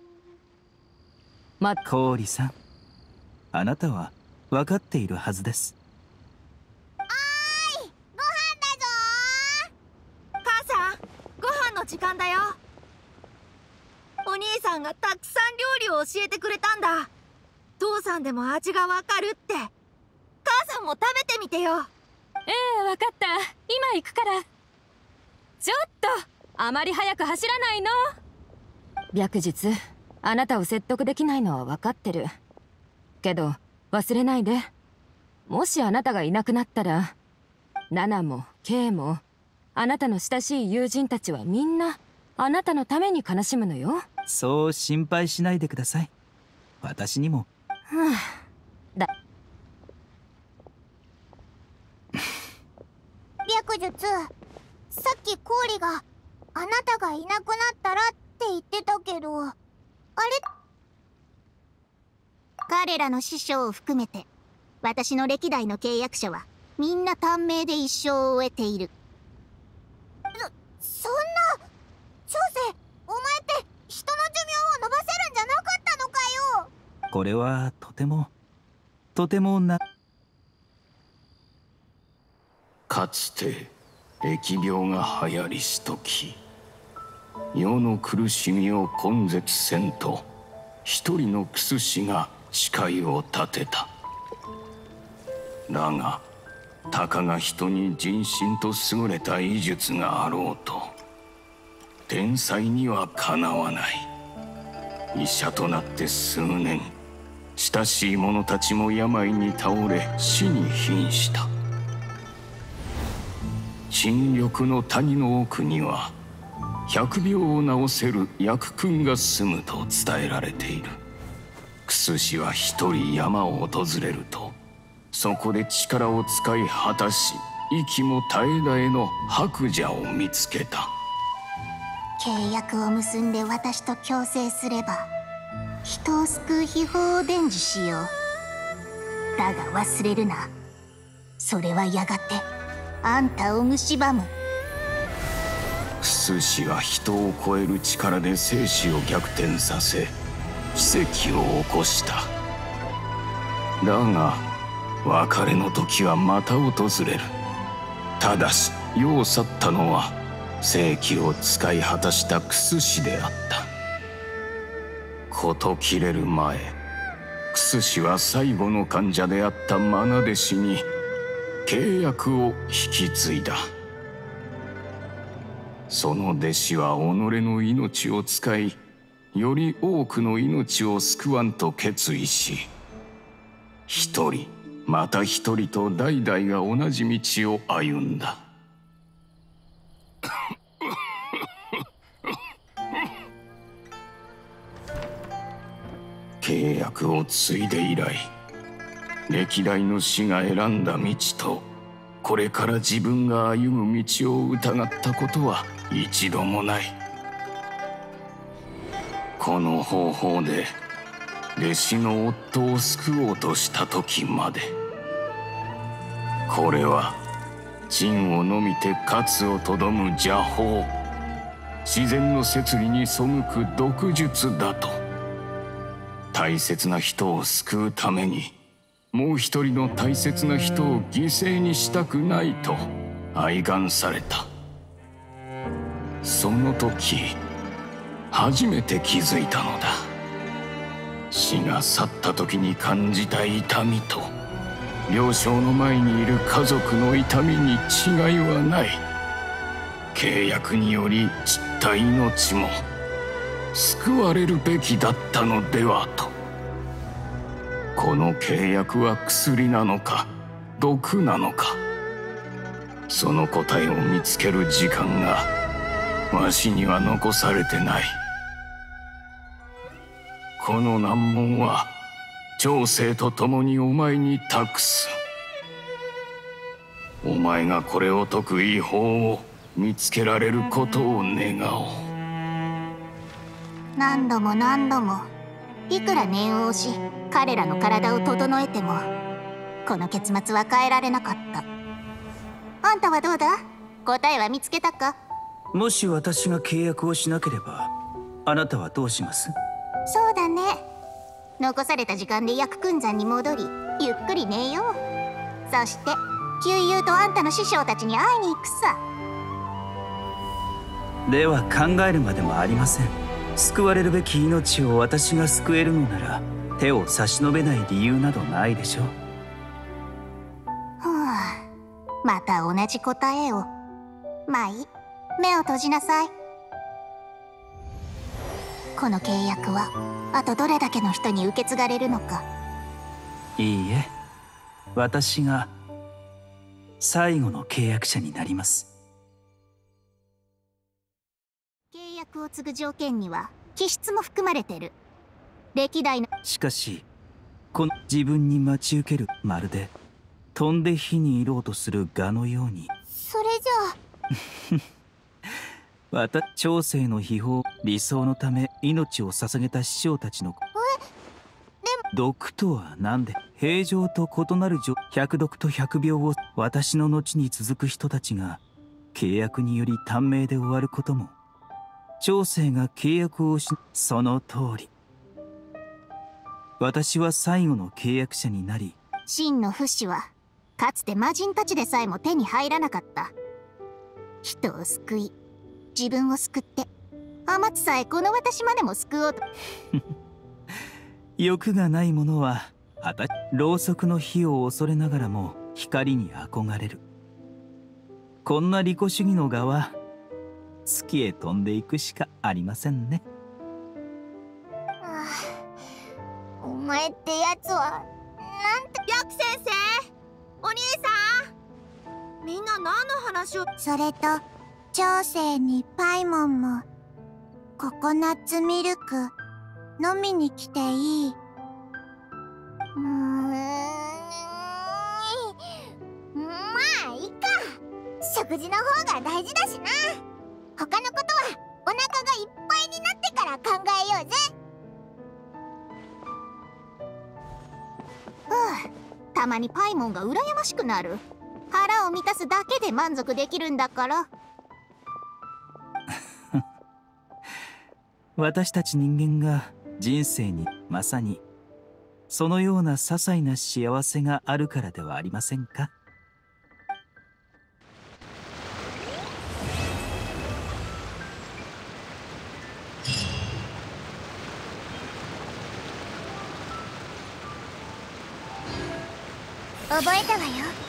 郡さん、あなたは分かっているはずです。 おーい、ご飯だぞー。 母さん、ご飯の時間だよ。お兄さんがたくさん料理を教えてくれたんだ。父さんでも味がわかるって。母さんも食べてみてよ。 分かった。今行くから。ちょっとあまり早く走らないの。白日、あなたを説得できないのは分かってるけど、忘れないで。もしあなたがいなくなったら、ナナもケイもあなたの親しい友人たちはみんなあなたのために悲しむのよ。 そう心配しないでください。私にも。 白日、さっき郡があなたがいなくなったらって言ってたけど、あれ？彼らの師匠を含めて私の歴代の契約者はみんな短命で一生を終えている。そんな、長生、お前って人の寿命を伸ばせるんじゃなかったのかよ。 これはとてもかつて疫病が流行りしとき、世の苦しみを根絶せんと一人の薬師が誓いを立てた。だがたかが人に人心と優れた医術があろうと天才にはかなわない。医者となって数年、親しい者たちも病に倒れ死に瀕した。陳緑の谷の奥には100病を治せる薬君が住むと伝えられている。クス氏は一人山を訪れると、そこで力を使い果たし息も絶え絶えの白蛇を見つけた。 契約を結んで私と共生すれば人を救う秘法を伝授しよう。だが忘れるな、それはやがてあんたを蝕む。 クス氏は人を超える力で生死を逆転させ奇跡を起こした。だが別れの時はまた訪れる。ただし世を去ったのは正気を使い果たしたクス氏であった。事切れる前、クス氏は最後の患者であった愛弟子に契約を引き継いだ。その弟子は己の命を使い、より多くの命を救わんと決意し、一人また一人と代々が同じ道を歩んだ。契約を継いで以来、歴代の師が選んだ道とこれから自分が歩む道を疑ったことは一度もない。この方法で弟子の夫を救おうとした時まで。これは陳を飲みて勝をとどむ邪法、自然の摂理に背く毒術だと。大切な人を救うためにもう一人の大切な人を犠牲にしたくないと哀願された。その時初めて気づいたのだ。死が去った時に感じた痛みと病床の前にいる家族の痛みに違いはない。契約により散った命も救われるべきだったのではと。この契約は薬なのか毒なのか、その答えを見つける時間がわしには残されてない。この難問は長生と共にお前に託す。お前がこれを解く医法を見つけられることを願おう。 何度も何度もいくら念を押し彼らの体を整えてもこの結末は変えられなかった。あんたはどうだ？答えは見つけたか？ もし私が契約をしなければあなたはどうします？ そうだね。残された時間で薬君山に戻りゆっくり寝よう。そして旧友とあんたの師匠たちに会いに行くさ。 では考えるまでもありません。救われるべき命を私が救えるのなら手を差し伸べない理由などないでしょう。 また同じ答えを。まあいい、目を閉じなさい。この契約はあとどれだけの人に受け継がれるのか。 いいえ、私が最後の契約者になります。 契約を継ぐ条件には気質も含まれてる。歴代のしかしこの自分に待ち受けるまるで飛んで火にいろうとする蛾のように。 それじゃあ長生の秘法、理想のため命を捧げた師匠たちの毒とは何で、平常と異なる百毒と百病を私の後に続く人たちが契約により短命で終わることも、長生が契約をし、その通り私は最後の契約者になり、 真の不死はかつて魔人たちでさえも手に入らなかった。人を救い自分を救って天津さえこの私までも救おうと欲がない者はろうそくの火を恐れながらも光に憧れる。こんな利己主義の我は月へ飛んでいくしかありませんね。 お前ってやつはなんて。 白先生、お兄さん、みんな何の話を。 それと長生にパイモンもココナッツミルク飲みに来ていい？ まあいいか。食事の方が大事だしな。他のことはお腹がいっぱいになってから考えようぜ。たまにパイモンが羨ましくなる。腹を満たすだけで満足できるんだから。 私たち人間が人生にまさにそのような些細な幸せがあるからではありませんか。 覚えたわよ。